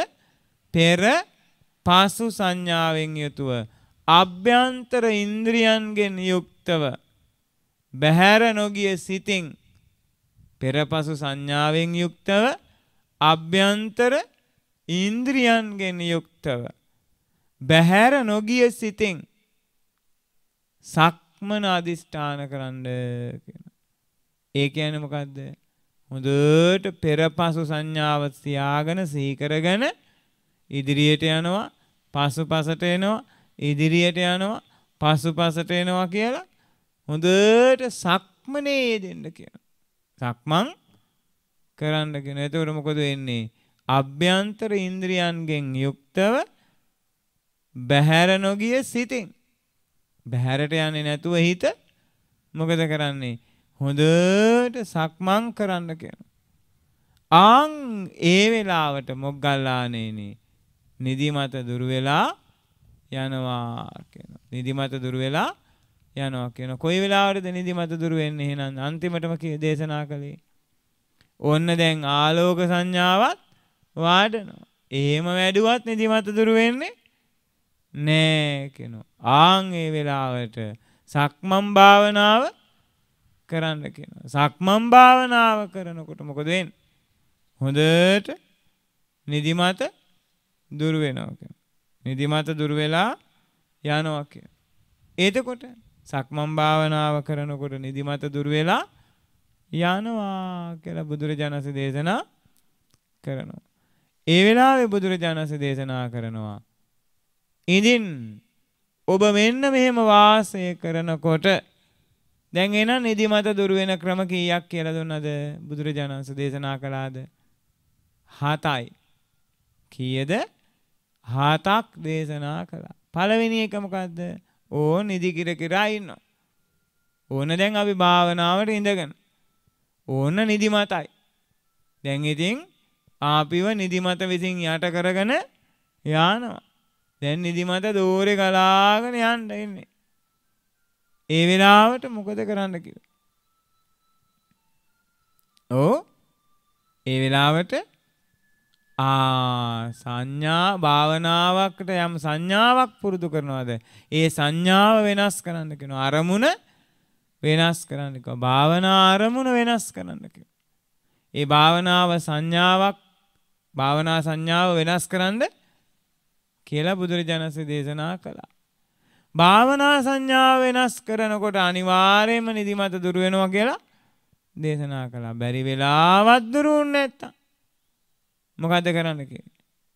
පෙරපසු සංඥාවෙන් යුතුව අභ්‍යන්තර ඉන්ද්‍රියන්ගෙන් යුක්තව බහැර නොගිය සිතින් පෙරපසු සංඥාවෙන් යුක්තව අභ්‍යන්තර ඉන්ද්‍රියන්ගෙන් යුක්තව බහැර නොගිය සිතින් සක්මන අධිෂ්ඨාන කරන්න කියනවා. ඒ කියන්නේ මොකද්ද? හොඳට පෙරපසු සංඥාව තියාගෙන සිහි කරගෙන ඉදිරියට යනවා, පසුපසට එනවා, ඉදිරියට යනවා, පසුපසට එනවා කියලා හොඳට සක්මනේ දෙන්න කියනවා. සක්මන් කරන්න කියනවා. එතකොට මොකද වෙන්නේ? අභ්‍යන්තර ඉන්ද්‍රියන්ගෙන් යුක්තව බහැර නොගිය සිතින් බහැරට යන්නේ නැතුව හිත මොකද කරන්නේ? හොඳට සක්මන් කරන්න කියනවා. ආන් ඒ වෙලාවට මොග්ගල්ලානේනි නිදිමත දුරු වෙලා යනවා කියනවා. නිදිමත දුරු වෙලා යනවා කියනවා. කොයි වෙලාවටද නිදිමත දුරු වෙන්නේ? එහෙනම් අන්තිමටම දේශනා කළේ ඔන්න දැන් ආලෝක සංඥාවත් වඩනවා. එහෙම වැඩුවත් නිදිමත දුරු වෙන්නේ නෑ කියනවා. ආන් ඒ වෙලාවට සක්මන් භාවනාව කරන්න කියනවා. සක්මන් භාවනාව කරනකොට මොකද වෙන්නේ? හොඳට නිදිමත දුරු වෙනවා කියනවා. නිදිමත දුරු වෙලා යනවා කියනවා. එතකොට සක්මන් භාවනාව කරනකොට නිදිමත දුරු වෙලා යනවා කියලා බුදුරජාණන් වහන්සේ දේශනා කරනවා. ඒ වෙලාවේ බුදුරජාණන් වහන්සේ දේශනා කරනවා ඉදින් ඔබ මෙන්න මෙහෙම වාසය කරනකොට දැන් එන නිදිමත දුර වෙන ක්‍රම කීයක් කියලා දුන්නද බුදුරජාණන් වහන්සේ දේශනා කළාද? 7යි. කීයද? 7ක් දේශනා කළා. පළවෙනි එක මොකද්ද? ඕන නිදි කිර කිරා ඉන්නවා. ඕන දැන් අපි භාවනාවට ඉඳගෙන ඕන නිදිමතයි. දැන් ඉතින් ආපිව නිදිමත විසින් යට කරගෙන යනවා. දැන් නිදිමත දෝරේ ගලාගෙන යන්න ඉන්නේ. ඒ වෙලාවට මොකද කරන්න කියලා? ඒ වෙලාවට සංඥා භාවනාවකට යම් සංඥාවක් පුරුදු කරනවාද? ඒ සංඥාව වෙනස් කරන්න කියනවා. අරමුණ වෙනස් කරන්න කියනවා. භාවනා අරමුණ වෙනස් කරන්න කියනවා. ඒ භාවනාව සංඥාව වෙනස් කරන්න කියලා බුදුරජාණන් වහන්සේ දේශනා කළා. භාවනා සංඥාව වෙනස් කරනකොට අනිවාර්යයෙන්ම නිදිමත දුර වෙනවා කියලා දේශනා කළා. බැරි වෙලාවත් දුරු වෙන්නේ නැත්තම් මොකද කරන්න කියන්නේ?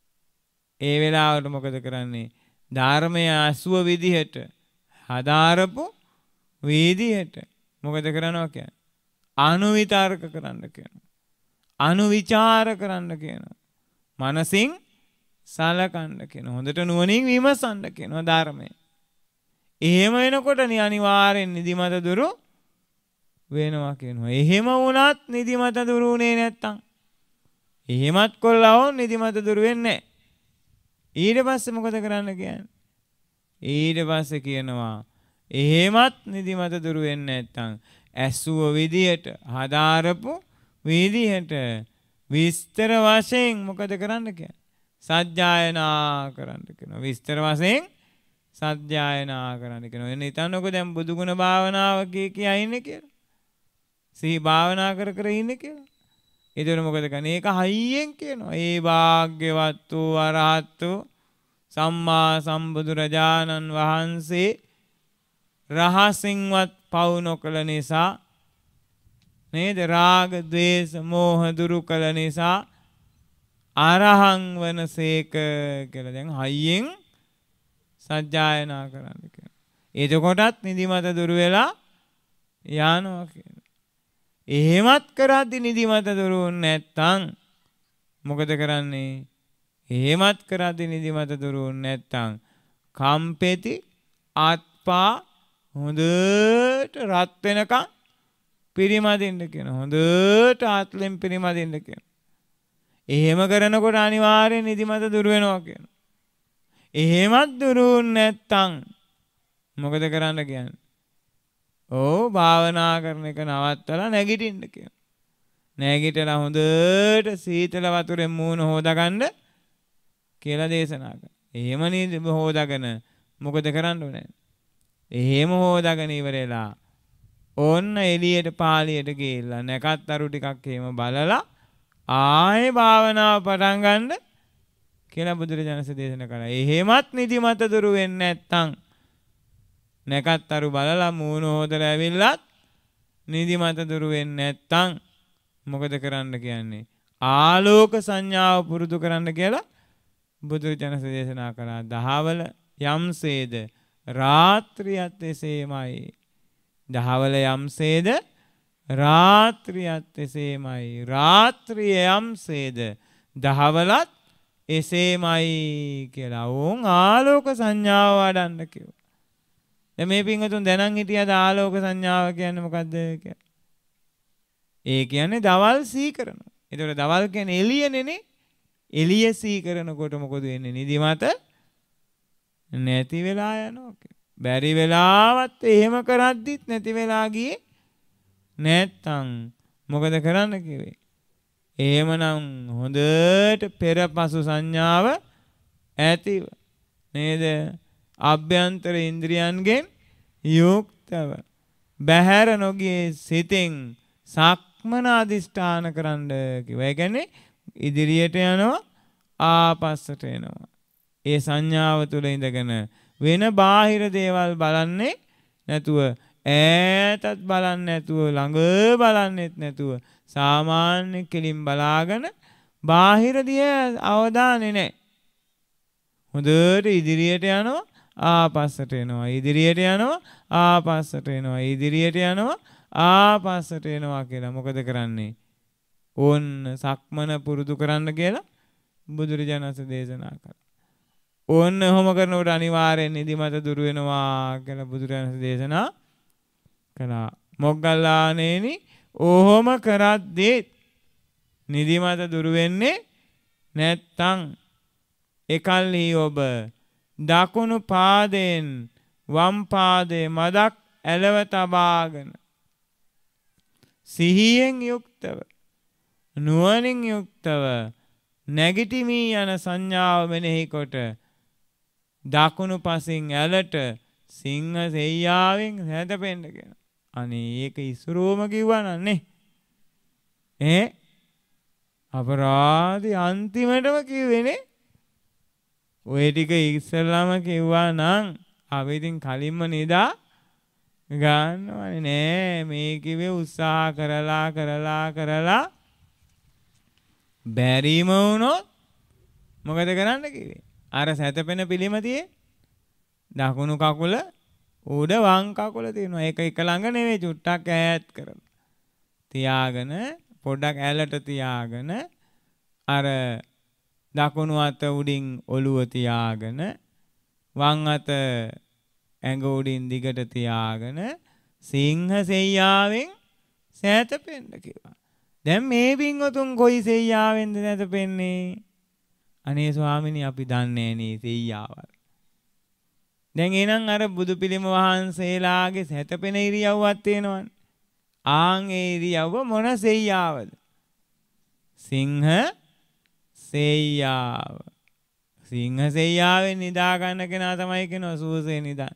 ඒ වෙලාවට මොකද කරන්නේ? ධර්මය අසුව විදිහට හදාරපු විදිහට මොකද කරනවා කියන්නේ? අනුවිතර්ක කරන්න කියනවා. අනුවිචාර කරන්න කියනවා. මනසින් සලකන්න කියනවා. හොඳට නුවණින් විමසන්න කියනවා ධර්මය. එහෙම වෙනකොට අනිවාර්යෙන් නිදිමත දුරු වෙනවා කියනවා. එහෙම වුණත් නිදිමත දුරු වුණේ නැත්තම් එහෙමත් කොල්ලවෝ නිදිමත දුරු වෙන්නේ නැහැ. ඊට පස්සේ මොකද කරන්න කියන්නේ? ඊට පස්සේ කියනවා එහෙමත් නිදිමත දුරු වෙන්නේ නැත්තම් ඇසුව විදියට හදාරපු විදියට විස්තර වශයෙන් මොකද කරන්න කියන්නේ? සජ්ජායනා කරන්න කියනවා. විස්තර වශයෙන් සජ්ජායනා කරන්න කියනවා. එන්න හිතන්නකො දැන් බුදුගුණ භාවනාව කියා ඉන්නේ කියලා. සිහි භාවනා කර කර ඉන්නේ කියලා. ඒතර මොකද කරන්නේ? ඒක හයියෙන් කියනවා. ඒ වාග්යවත් වූ අරහත් වූ සම්මා සම්බුදුරජාණන් වහන්සේ රහසින්වත් පව් නොකළ නිසා නේද? රාග, ద్వේෂ, මෝහ දුරු කළ නිසා අරහං වනසේක කියලා දැන් හයියෙන් සජ්ජායනා කරන්න කියනවා. එතකොටත් නිදිමත දුරු වෙලා යනවා කියනවා. එහෙමත් කරද්දි නිදිමත දුරු වෙන්නේ නැත්තම් මොකද කරන්නේ? එහෙමත් කරද්දි නිදිමත දුරු වෙන්නේ නැත්තම් කම්පෙති ආත්පා හොඳට රත් වෙනකම් පිරිමදින්න කියනවා. හොඳට ආත්ලෙන් පිරිමදින්න කියනවා. එහෙම කරනකොට අනිවාර්යෙන් නිදිමත දුරු වෙනවා කියනවා. එහෙමත් දුරු නැත්තම් මොකද කරන්න කියන්නේ? භාවනා කරන එක නවත්තලා නැගිටින්න කියනවා. නැගිටලා හොඳට සීතල වතුරෙන් මූණ හොදාගන්න කියලා දේශනා කරනවා. එහෙම නේද හොදාගෙන මොකද කරන්න ඕනේ? එහෙම හොදාගෙන ඉවරලා ඕන්න එළියට පාළියට ගිහිල්ලා නැකත් අරු ටිකක් එහෙම බලලා ආයේ භාවනාව පටන් ගන්න කියලා බුදුරජාණන් වහන්සේ දේශනා කළා. එහෙමත් නිදිමත දුරු වෙන්නේ නැත්තම් නැකත් අරු බලලා මූණ හොදලා ඇවිල්ලත් නිදිමත දුරු වෙන්නේ නැත්තම් මොකද කරන්න කියන්නේ? ආලෝක සංඥාව පුරුදු කරන්න කියලා බුදුරජාණන් වහන්සේ දේශනා කළා. දහවල යම්සේද රාත්‍රියත් එසේමයි. දහවල යම්සේද රාත්‍රියත් එසේමයි. රාත්‍රිය යම්සේද දහවලත් එසේමයි කියලා ඕන් ආලෝක සංඥාව වඩන්න කිව්වා. දැන් මේ පින්වතුන් දැනන් හිටියද ආලෝක සංඥාව කියන්නේ මොකද්ද කියලා? ඒ කියන්නේ දවල් සීකරනවා. ඒතකොට දවල් කියන්නේ එළියනේ. එළිය සීකරනකොට මොකද වෙන්නේ? නිදිමත නැති වෙලා යනවා. බැරි වෙලාවත් එහෙම කරද්දිත් නැති වෙලා ගියේ නැත්තම් මොකද කරන්න කිව්වේ? එහෙමනම් හොඳට පෙරපසු සංඥාව ඇතිව නේද? අභ්‍යන්තර ඉන්ද්‍රියන්ගෙන් යුක්තව බහැර නොගියේ සිතෙන් සක්මන අධිෂ්ඨාන කරන්න කිව්වා. ඒ කියන්නේ ඉදිරියට යනවා ආපස්සට එනවා. ඒ සංඥාව තුළ ඉඳගෙන වෙන බාහිර දේවල් බලන්නේ නැතුව ඈතත් බලන්නේ නැතුව ළඟ බලන්නෙත් නැතුව සාමාන්‍ය කෙලින් බලාගෙන බාහිර දිහා අවධානය නැහැ. හොඳට ඉදිරියට යනවා ආපස්සට එනවා. ඉදිරියට යනවා ආපස්සට එනවා. ඉදිරියට යනවා ආපස්සට එනවා කියලා මොකද කරන්නේ? ඕන්න සක්මන පුරුදු කරන්න කියලා බුදුරජාණන් වහන්සේ දේශනා කළා. ඕන්න ඔහොම කරනකොට අනිවාර්යෙන් නිදිමත දුර වෙනවා කියලා බුදුරජාණන් වහන්සේ දේශනා කළා. මොග්ගල්ලානේනි ඔහොම කරද්දී නිදිමත දුර වෙන්නේ නැත්තම් එකල්හි ඔබ දකුණු පාදයෙන් වම් පාදයේ මදක් ඇලව තබාගෙන සිහියෙන් යුක්තව නුවණින් යුක්තව නැගිටිමි යන සංඥාව මෙනෙහි කොට දකුණු පසින් ඇලට සිංහ සෙයියාවෙන් හැදපෙන්න කියන. අනේ ඒක ඉස්සරෝම කිව්වනන්නේ. අපරාධي අන්තිමටම කිව්වේනේ. ඔය ටික ඉස්සෙල්ලාම කිව්වා නම් අපි ඉතින් කලින්ම නිදා ගන්නවනේ නෑ. මේ කිව්වේ උත්සාහ කරලා බැරිම වුණොත් මොකද කරන්න කිව්වේ? අර සැතපෙන පිළිමතියේ දකුණු කකුල උඩ වම් කකුල තියෙනවා. ඒක එක ළඟ නෙවෙයි චුට්ටක් ඈත් කරලා තියාගෙන පොඩ්ඩක් ඇලට තියාගෙන අර දකුණු අත උඩින් ඔළුව තියාගෙන වම් අත ඇඟ උඩින් දිගට තියාගෙන සිංහ සෙයියාවෙන් සැතපෙන්න කිව්වා. දැන් මේ පින්වතුන් කොයි සෙයියාවෙන්ද සැතපෙන්නේ? අනේ ස්වාමිනී අපි දන්නේ නේ සෙයියාවල්. දැන් එහෙනම් අර බුදු පිළිම වහන්සේලාගේ සැතපෙන ඉරියව්වක් තියෙනවනේ. ආන් ඒ ඉරියව්ව මොන සෙයියාවද? සිංහ සෙයියාව. සිංහ සෙයියාවෙන් නිදා ගන්න කෙනා තමයි කියනවා සුවසේ නිදා.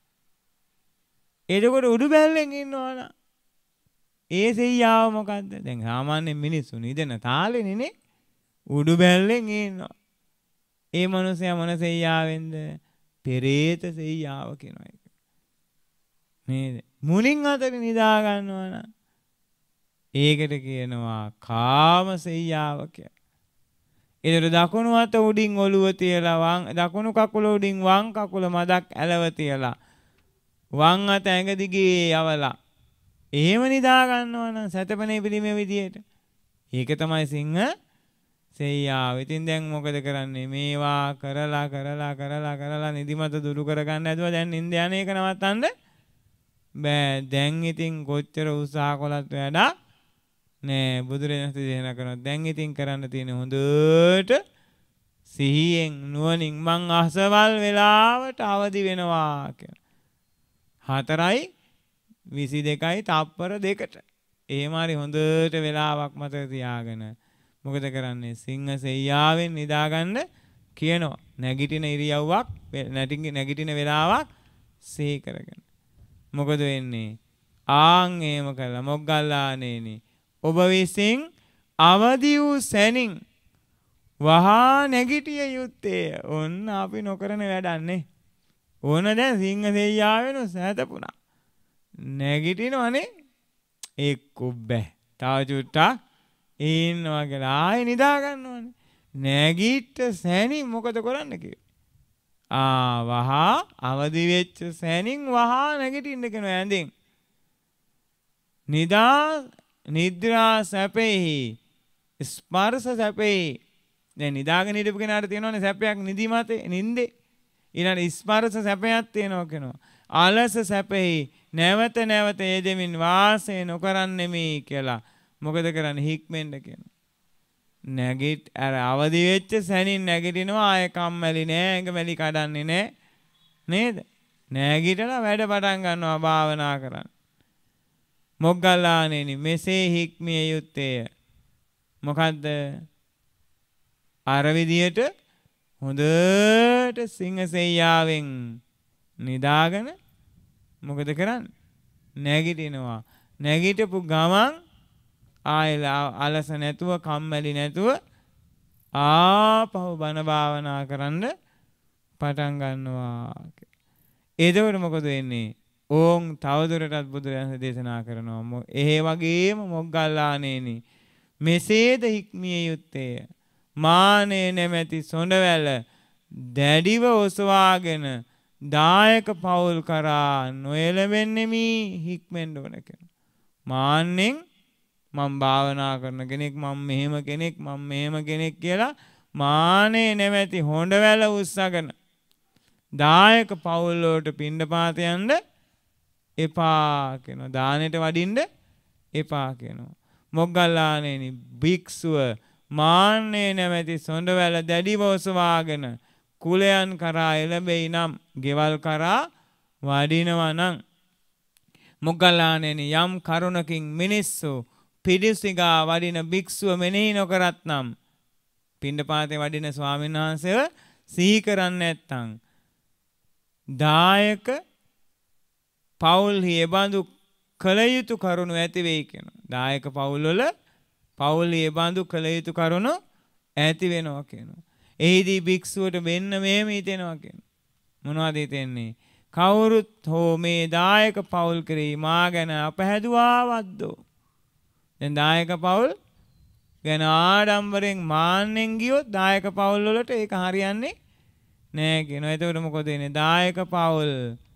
එතකොට උඩු බැල්ලෙන් ඉන්නවනම් ඒ සෙයියාව මොකද්ද? දැන් සාමාන්‍ය මිනිස්සු නිදන තාලෙනේ නේ. උඩු බැල්ලෙන් ඉන්නවා. ඒ මනුස්සයා මොන සෙයියාවෙන්ද? පෙරේත සෙයියාව කියනවා ඒක. නේද? මුලින් අතට නිදා ගන්නවා නම් ඒකට කියනවා කාම සෙයියාව කියලා. ඒතර දකුණු අත උඩින් ඔළුව තියලා දකුණු කකුල උඩින් වම් කකුල මදක් ඇලව තියලා වම් අත ඇඟ දිගේ යවලා එහෙම නිදා ගන්නවා නම් සතපනේ පිළිමේ විදියට ඒක තමයි සිංහ සෙයියාව. ඉතින් දැන් මොකද කරන්නේ? මේවා කරලා නිදිමත දුරු කරගන්න ඇදුවා. දැන් නිින්ද යන එක නවත්තන්න බෑ. දැන් ඉතින් කොච්චර උත්සාහ කළත් වැඩක් නෑ. බුදුරජාණන් දේශනා කරනවා දැන් ඉතින් කරන්න තියෙන හොඳට සිහියෙන් නුවණින් මං අසවල් වෙලාවට අවදි වෙනවා කියලා. 4:22 තප්පර 2ට. එහෙම හරි හොඳට වෙලාවක් මතක තියාගෙන මොකද කරන්නේ? සිංහ සෙයියාවෙන් නිදාගන්න කියනවා. නැගිටින ඉරියව්වක් නැගිටින වෙලාවක් සිහි කරගෙන. මොකද වෙන්නේ? ආන් එහෙම කළා මොග්ගල්ලානේනි ඔබ විසින් අවදි වූ සැනින් වහා නැගිටිය යුත්තේ. ඔන්න අපි නොකරන වැඩන්නේ. ඕන දැන් සිංහ සෙයියාවෙන් සැතපුණා. නැගිටිනවනේ එක්ක බෑ. තව චුට්ටක් ඉන්නවා කියලා ආයෙ නිදා ගන්නවනේ. නැගිට සැනින් මොකද කරන්න කිව්වේ? වහා අවදි වෙච්ච සැනින් වහා නැගිටින්න කියනවා ඇඳෙන්. නිද්‍රා සැපෙහි ස්පර්ශ සැපෙහි. දැන් නිදාගෙන හිටපු කෙනාට තියෙනවනේ සැපයක් නිදිමතේ නින්දේ. ඊළඟ ස්පර්ශ සැපයක් තියෙනවා කියනවා. ආලස සැපෙහි නැවත යෙදෙමින් වාසය නොකරන්නෙමි කියලා. මොකද කරන්නේ? හික්මෙන්න කියනවා. නැගිට අර අවදි වෙච්ච සැනින් නැගිටිනවා. ආය කම්මැලි නෑ, ඇඟ මැලි කඩන්නේ නෑ නේද? නැගිටලා වැඩ පටන් ගන්නවා භාවනා කරන්න. මොග්ගල්ලානේනි මෙසේ හික්මිය යුත්තේය. මොකද්ද? අර විදියට හොඳට සිංහ සෙයියාවෙන් නිදාගෙන මොකද කරන්නේ? නැගිටිනවා. නැගිටපු ගමන් අලස නැතුව කම්මැලි නැතුව ආපහු බණ භාවනා කරන්න පටන් ගන්නවා. එතකොට මොකද වෙන්නේ? ඕන් තවදුරටත් බුදුරජාණන් දේශනා කරනවා. ඒ වගේම මොග්ගල්ලානේනි මෙසේද හික්මිය යුත්තේය. මානේ නැමැති සොඬවැල දැඩිව ඔසවාගෙන දායක පවුල් කරා නොයැලෙන්නෙමි හික්මෙන්න ඕන කියලා. මාන්නෙන් මම භාවනා කරන කෙනෙක්, මම මෙහෙම කෙනෙක්, මම මෙහෙම කෙනෙක් කියලා මානේ නැමැති හොඬවැල උස්සගෙන දායක පවුල් වලට පිණ්ඩපාත යන්න එපා කියනවා. දානෙට වඩින්න එපා කියනවා. මොග්ගල්ලානේනි භික්ෂුව මාන්නේ නැමැති සොඬවැල දැඩිව ඔසවාගෙන කුලයන් කරා එළඹෙයි නම්, ගෙවල් කරා වඩිනවා නම්, මොග්ගල්ලානේනි යම් කරුණකින් මිනිස්සු පිඬුසිඟා වඩින භික්ෂුව මෙනෙහි නොකරත් නම්, පිණ්ඩපාතේ වඩින ස්වාමීන් වහන්සේව සිහි කරන්නේ නැත්නම්, දායක පවුල්හි එබඳු කළ යුතු කරුණු ඇති වෙයි කියනවා. දායක පවුල්වල පවුල්හි එබඳු කළ යුතු කරුණු ඇති වෙනවා කියනවා. එහිදී භික්ෂුවට මෙන්න මෙහෙම හිතෙනවා කියනවා. මොනවද හිතෙන්නේ? කවුරුත් හෝ මේ දායක පවුල් කරේ මා ගැන අපහැදුවාවද්දෝ. දැන් දායක පවුල් ගැන ආඩම්බරෙන් මාන්නෙන් ගියොත් දායක පවුල් වලට ඒක හරියන්නේ නෑ කියනවා. එතකොට මොකද වෙන්නේ? දායක පවුල්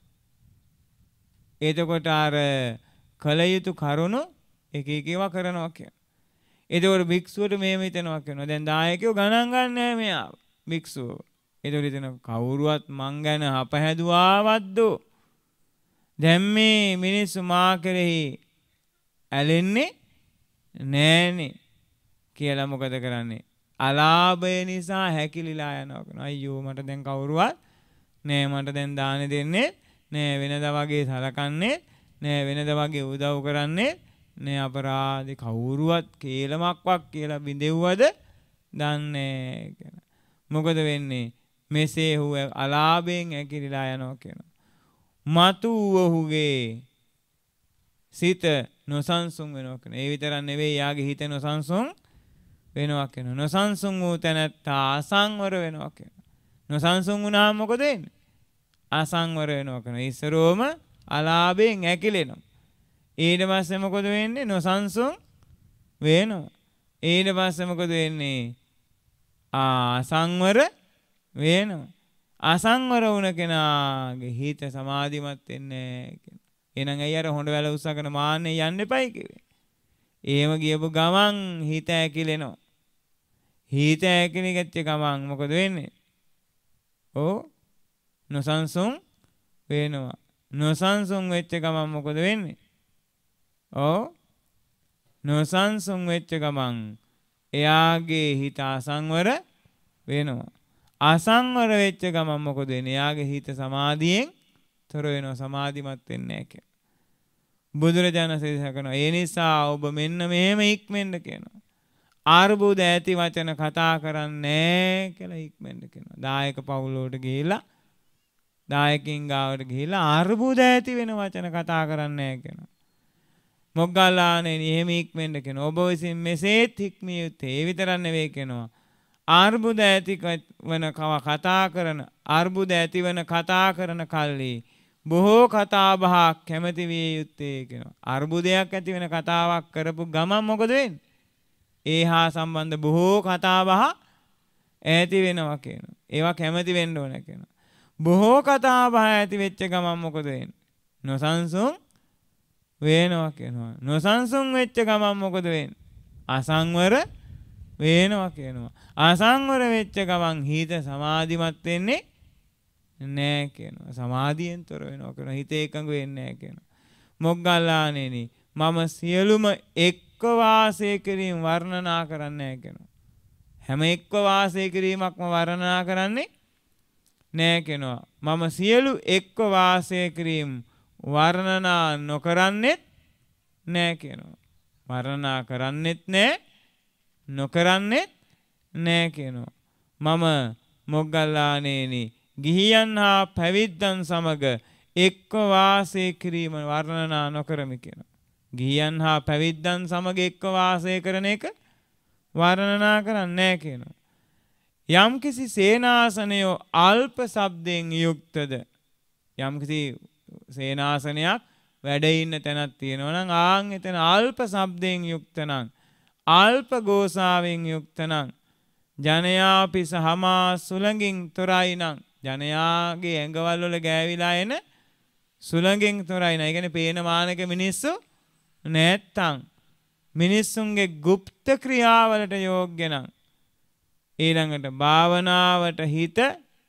එතකොට අර කල යුතු කරුණු එක එක ඒවා කරනවා කියනවා. එතකොට භික්ෂුවට මෙහෙම හිතෙනවා කියනවා. දැන් දායකයෝ ගණන් ගන්න නෑ මෙයා භික්ෂුව. එතකොට හිතෙනවා කවුරුවත් මං ගැන අපහැදුවාවද්දෝ. දැන් මේ මිනිස්සු මා කෙරෙහි ඇලෙන්නේ නෑනේ කියලා මොකද කරන්නේ? අලාභය නිසා හැකිලිලා යනවා කියනවා. අයියෝ මට දැන් කවුරුවත් නෑ, මට දැන් දාන දෙන්නේ නෑ, වෙනදා වගේ සලකන්නේ නෑ, වෙනදා වගේ උදව් කරන්නේ නෑ, අපරාධේ කවුරුවත් කේලමක්වක් කියලා බිඳෙව්වද දන්නේ කියලා. මොකද වෙන්නේ? මෙසේ හුව අලාභයෙන් ඇකිලිලා යනවා කියනවා. මතු ඔහුගේ සිත නොසන්සුන් වෙනවා කියනවා. ඒ විතරක් නෙවෙයි, යාගේ හිත නොසන්සුන් වෙනවා කියනවා. නොසන්සුන් වූ තැනැත්තා අසංවර වෙනවා කියනවා. නොසන්සුන් වුණාම මොකද වෙන්නේ? අසංවර වෙනවා කියනවා. ඉස්සරෝම අලාභයෙන් ඇකිලෙනවා. ඊට පස්සේ මොකද වෙන්නේ? නොසන්සුන් වෙනවා. ඊට පස්සේ මොකද වෙන්නේ? අසංවර වෙනවා. අසංවර වුණ කෙනාගේ හිත සමාධිමත් වෙන්නේ නැහැ කියනවා. එහෙනම් ඇයි අර හොඬ වැල උස්සගෙන මාන්නේ යන්න එපයි කිව්වේ? එහෙම ගියපු ගමන් හිත ඇකිලෙනවා. හිත ඇකිලිච්ච ගමන් මොකද වෙන්නේ? නොසන්සුන් වෙනවා. නොසන්සුන් වෙච්ච ගමන් මොකද වෙන්නේ? නොසන්සුන් වෙච්ච ගමන් එයාගේ හිත අසංවර වෙනවා. අසංවර වෙච්ච ගමන් මොකද වෙන්නේ? එයාගේ හිත සමාධියෙන් තොර වෙනවා. සමාධිමත් වෙන්නේ නැහැ කියලා. බුදුරජාණන් වහන්සේ කියනවා ඒ නිසා ඔබ මෙන්න මෙහෙම ඉක්මෙන්න කියනවා. අර්බුද ඇති වචන කතා කරන්නේ කියලා ඉක්මෙන්න කියනවා. දායක පවුල වලට ගිහිලා, දායකින් ගාවට ගිහිලා අර්බුද ඇති වෙන වචන කතා කරන්නේ නැහැ කියනවා. මොග්ගල්ලානේනි එහෙම ඉක්මෙන්න කියනවා. ඔබ විසින් මෙසේත් හික්මිය යුත්තේ. ඒ විතරක් නෙවෙයි කියනවා. අර්බුද ඇති වෙන කතා කරන, අර්බුද ඇති වෙන කතා කරන කල්ලි බොහෝ කතා බහක් කැමති විය යුත්තේ කියනවා. අර්බුදයක් ඇති වෙන කතාවක් කරපු ගමන් මොකද වෙන්නේ? ඒ හා සම්බන්ධ බොහෝ කතා බහ ඇති වෙනවා කියනවා. ඒවා කැමති වෙන්න ඕන කියනවා. බොහෝ කතා බහ ඇති වෙච්ච ගමන් මොකද වෙන්නේ? නොසන්සුන් වෙනවා කියනවා. නොසන්සුන් වෙච්ච ගමන් මොකද වෙන්නේ? අසංවර වෙනවා කියනවා. අසංවර වෙච්ච ගමන් හිත සමාධිමත් වෙන්නේ නෑ කියනවා. සමාධියෙන් තොර වෙනවා කියනවා. හිත එකඟ වෙන්නේ නෑ කියනවා. මොග්ගල්ලානේනි මම සියලුම එක්ව වාසය කිරීම වර්ණනා කරන්නේ නෑ කියනවා. හැම එක්ව වාසය කිරීමක්ම වර්ණනා කරන්නේ නෑ කියනවා. මම සියලු එක්ව වාසය කිරීම වර්ණනා නොකරන්නෙත් නෑ කියනවා. වර්ණනා කරන්නෙත් නෑ, නොකරන්නෙත් නෑ කියනවා. මම මොග්ගල්ලානේනි ගිහියන් හා පැවිද්දන් සමග එක්ව වාසය කිරීම වර්ණනා නොකරමි කියනවා. ගිහියන් හා පැවිද්දන් සමග එක්ව වාසය කරන එක වර්ණනා කරන්නේ නැහැ කියනවා. යම්කිසි සේනාසනයෝ අල්ප ශබ්දයෙන් යුක්තද, යම්කිසි සේනාසනයක් වැඩ ඉන්න තැනක් තියෙනවා නම් ආන් එතන අල්ප ශබ්දයෙන් යුක්ත නම් අල්ප ගෝසාවෙන් යුක්ත නම් ජනයා පිස හමා සුළඟින් තොරයි නම් ජනයාගේ ඇඟවල් වල ගෑවිලා එන සුළඟින් තොරයි නම් ඒ කියන්නේ පේන මානක මිනිස්සු නැත්තම් මිනිස්සුන්ගේ গুপ্ত ක්‍රියාවලට යෝග්‍ය නම් ඊළඟට භාවනාවට හිත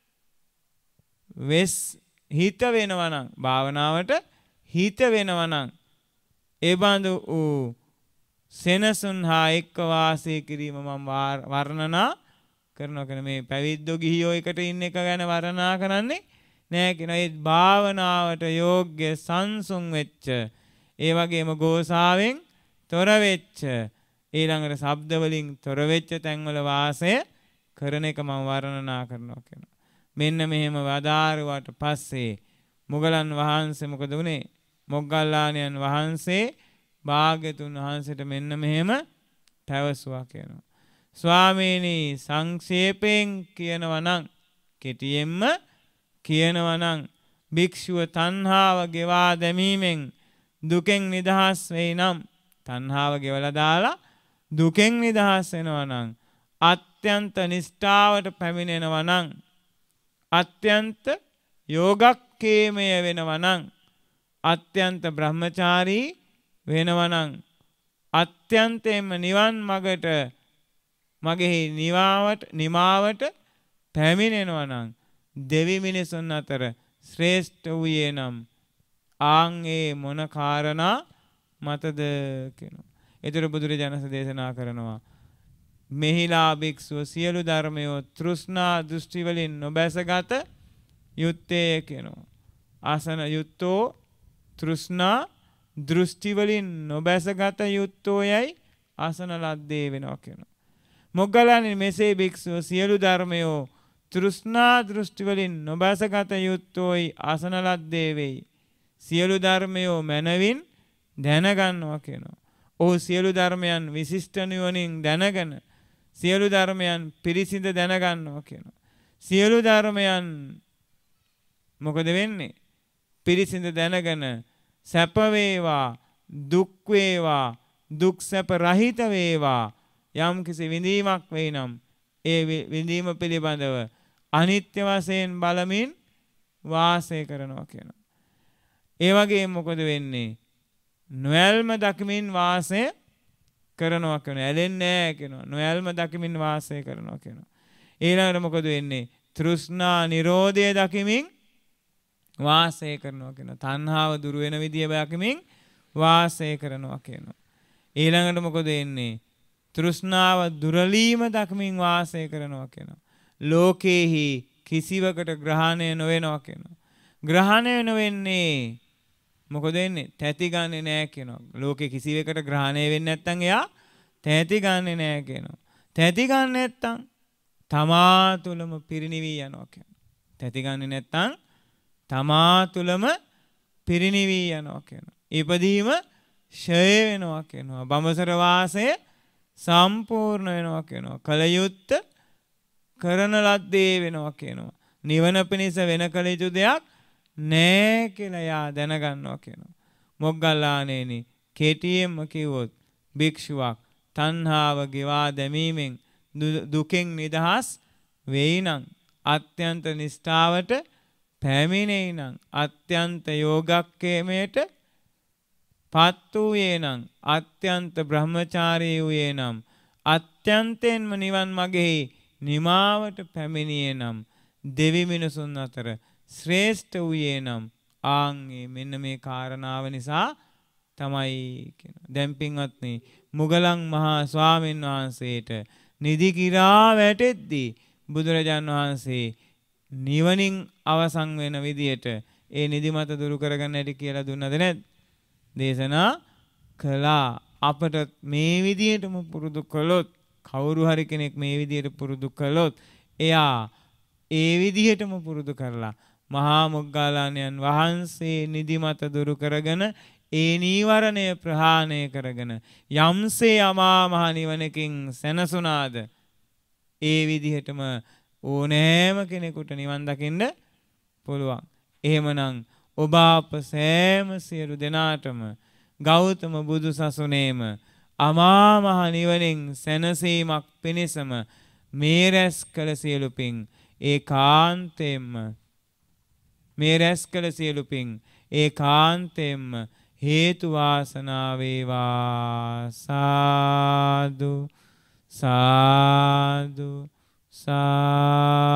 වෙනවා නම් භාවනාවට හිත වෙනවා නම් ඒ බඳු වූ සෙනසුන් හා එක්ව වාසය කිරීම මම වර්ණනා කරනවා කියන මේ පැවිද්දෝ ගිහියෝ එකට ඉන්න එක ගැන වර්ණනා කරන්නේ නෑ කියන ඒ භාවනාවට යෝග්‍ය සංසුන් වෙච්ච ඒ වගේම ගෝසාවෙන් තොර වෙච්ච ඊළඟට ශබ්ද වලින් තොර වෙච්ච තැන්වල වාසය කරන එක මම වර්ණනා කරනවා කියනවා. මෙන්න මෙහෙම වදාරුවාට පස්සේ මුගලන් වහන්සේ මොකද වුනේ? මොග්ගල්ලාණන් වහන්සේ භාග්‍යතුන් වහන්සේට මෙන්න මෙහෙම පැවසුවා කියනවා. ස්වාමීනි සංක්ෂේපයෙන් කියනවා නම් කෙටියෙන්ම කියනවා නම් භික්ෂුව තණ්හාව ගෙවා දැමීමෙන් දුකෙන් නිදහස් වෙයි නම් තණ්හාව ගෙවලා දාලා දුකෙන් නිදහස් වෙනවා නම් අත්‍යන්ත නිෂ්ඨාවට පැමිණෙනවා නම් අත්‍යන්ත යෝගක්ඛේමය වෙනවා නම් අත්‍යන්ත බ්‍රහ්මචාරී වෙනවා නම් අත්‍යන්තයෙන්ම නිවන් මගට මගේ නිමාවට පැමිණෙනවා නම් දෙවි මිනිසුන් අතර ශ්‍රේෂ්ඨ වූයේ නම් ආන් ඒ මොන කාරණා මතද කියනවා. ඒතර බුදුරජාණන් දේශනා කරනවා මෙහිලා භික්ෂුව සියලු ධර්මයෝ තෘෂ්ණා දෘෂ්ටි වලින් නොබැසගත යුත්තේ කියනවා. ආසන යුත්තෝ තෘෂ්ණා දෘෂ්ටි වලින් නොබැසගත යුත්තෝ යයි ආසන ලද්දේ වෙනවා කියනවා. මොග්ගලණනි මෙසේ භික්ෂුව සියලු ධර්මයෝ තෘෂ්ණා දෘෂ්ටි වලින් නොබැසගත යුත්තෝයි ආසන ලද්දේ වෙයි. සියලු ධර්මයෝ මනවින් දැනගන්නවා කියනවා. ඔහු සියලු ධර්මයන් විශිෂ්ට නුවණින් දැනගෙන සියලු ධර්මයන් පිරිසිඳ දැනගන්නවා කියනවා. සියලු ධර්මයන් මොකද වෙන්නේ? පිරිසිඳ දැනගෙන සැප වේවා දුක් වේවා දුක් සැප රහිත වේවා යම් කිසි විඳීමක් වෙයි නම් ඒ විඳීම පිළිබඳව අනිත්‍ය වශයෙන් බලමින් වාසය කරනවා කියනවා. ඒ වගේම මොකද වෙන්නේ? නොයල්ම දකිමින් වාසය කරනවා කියනවා. ඇලෙන්නේ නැහැ කියනවා. නොයල්ම දකිමින් වාසය කරනවා කියනවා. ඊළඟට මොකද වෙන්නේ? තෘෂ්ණා නිරෝධය දකිමින් වාසය කරනවා කියනවා. තණ්හාව දුරු වෙන විදිය දකිමින් වාසය කරනවා කියනවා. ඊළඟට මොකද වෙන්නේ? තෘෂ්ණාව දුරලීම දකිමින් වාසය කරනවා කියනවා. ලෝකේහි කිසිවකට ග්‍රහණය නොවෙනවා කියනවා. ග්‍රහණය නොවෙන්නේ මොකද වෙන්නේ? තැති ගන්නෙ නෑ කියනවා. ලෝකේ කිසිවකට ග්‍රහණය වෙන්නේ නැත්නම් එයා තැති ගන්නෙ නෑ කියනවා. තැති ගන්න නැත්නම් තමා තුළම පිරිනිවි යනවා කියනවා. තැති ගන්නෙ නැත්නම් තමා තුළම පිරිනිවි යනවා කියනවා. ඉපදීම ෂය වෙනවා කියනවා. බඹසර වාසය සම්පූර්ණ වෙනවා කියනවා. කලයුත්ත කරන ලද්දේ වෙනවා කියනවා. නිවන පිණිස වෙන කල යුතු දෙයක් නෑ කියලා යා දැනගන්නවා කියනවා. මොග්ගල්ලාණෙනි කෙටියෙන්ම කිව්වොත් භික්ෂුවක් තණ්හාව ගෙවා දැමීමෙන් දුකෙන් නිදහස් වෙයි නම් අත්‍යන්ත නිෂ්ඨාවට පැමිණෙයි නම් අත්‍යන්ත යෝගක්ඛේමයට පත් වූයේ නම් අත්‍යන්ත බ්‍රහ්මචාරී වූයේ නම් අත්‍යන්තයෙන්ම නිවන් මගෙහි නිමාවට පැමිණියේ නම් දෙවි මිනිසුන් අතර ශ්‍රේෂ්ඨ වූයේ නම් ආන්ගේ මෙන්න මේ කාරණාව නිසා තමයි කියනවා. දැන් පින්වත්නි මුගලන් මහා ස්වාමීන් වහන්සේට නිදි කිරා වැටෙද්දී බුදුරජාන් වහන්සේ නිවනින් අවසන් වෙන විදියට ඒ නිදිමත දුරු කරගන්න හැටි කියලා දුන්නද නැද්ද? දේශනා කළා. අපට මේ විදියටම පුරුදු කළොත් කවුරු හරි කෙනෙක් මේ විදියට පුරුදු කළොත් එයා ඒ විදිහටම පුරුදු කරලා මහා මොග්ගල්ලාණන් වහන්සේ නිදිමත දුරු කරගෙන ඒ නීවරණය ප්‍රහාණය කරගෙන යම්සේ අමා මහ නිවනකින් සැනසුණාද ඒ විදිහටම ඕනෑම කෙනෙකුට නිවන් දකින්න පුළුවන්. එහෙමනම් ඔබ අප සෑම සියලු දෙනාටම ගෞතම බුදු සසුනේම අමා මහ නිවනින් සැනසීමක් පිණිසම මේ රැස් කළ සියලු පින් ඒකාන්තයෙන්ම මේ රැස් කළ සියලු පින් ඒකාන්තයෙන්ම හේතු වාසනා වේවා සාදු සාදු සාදු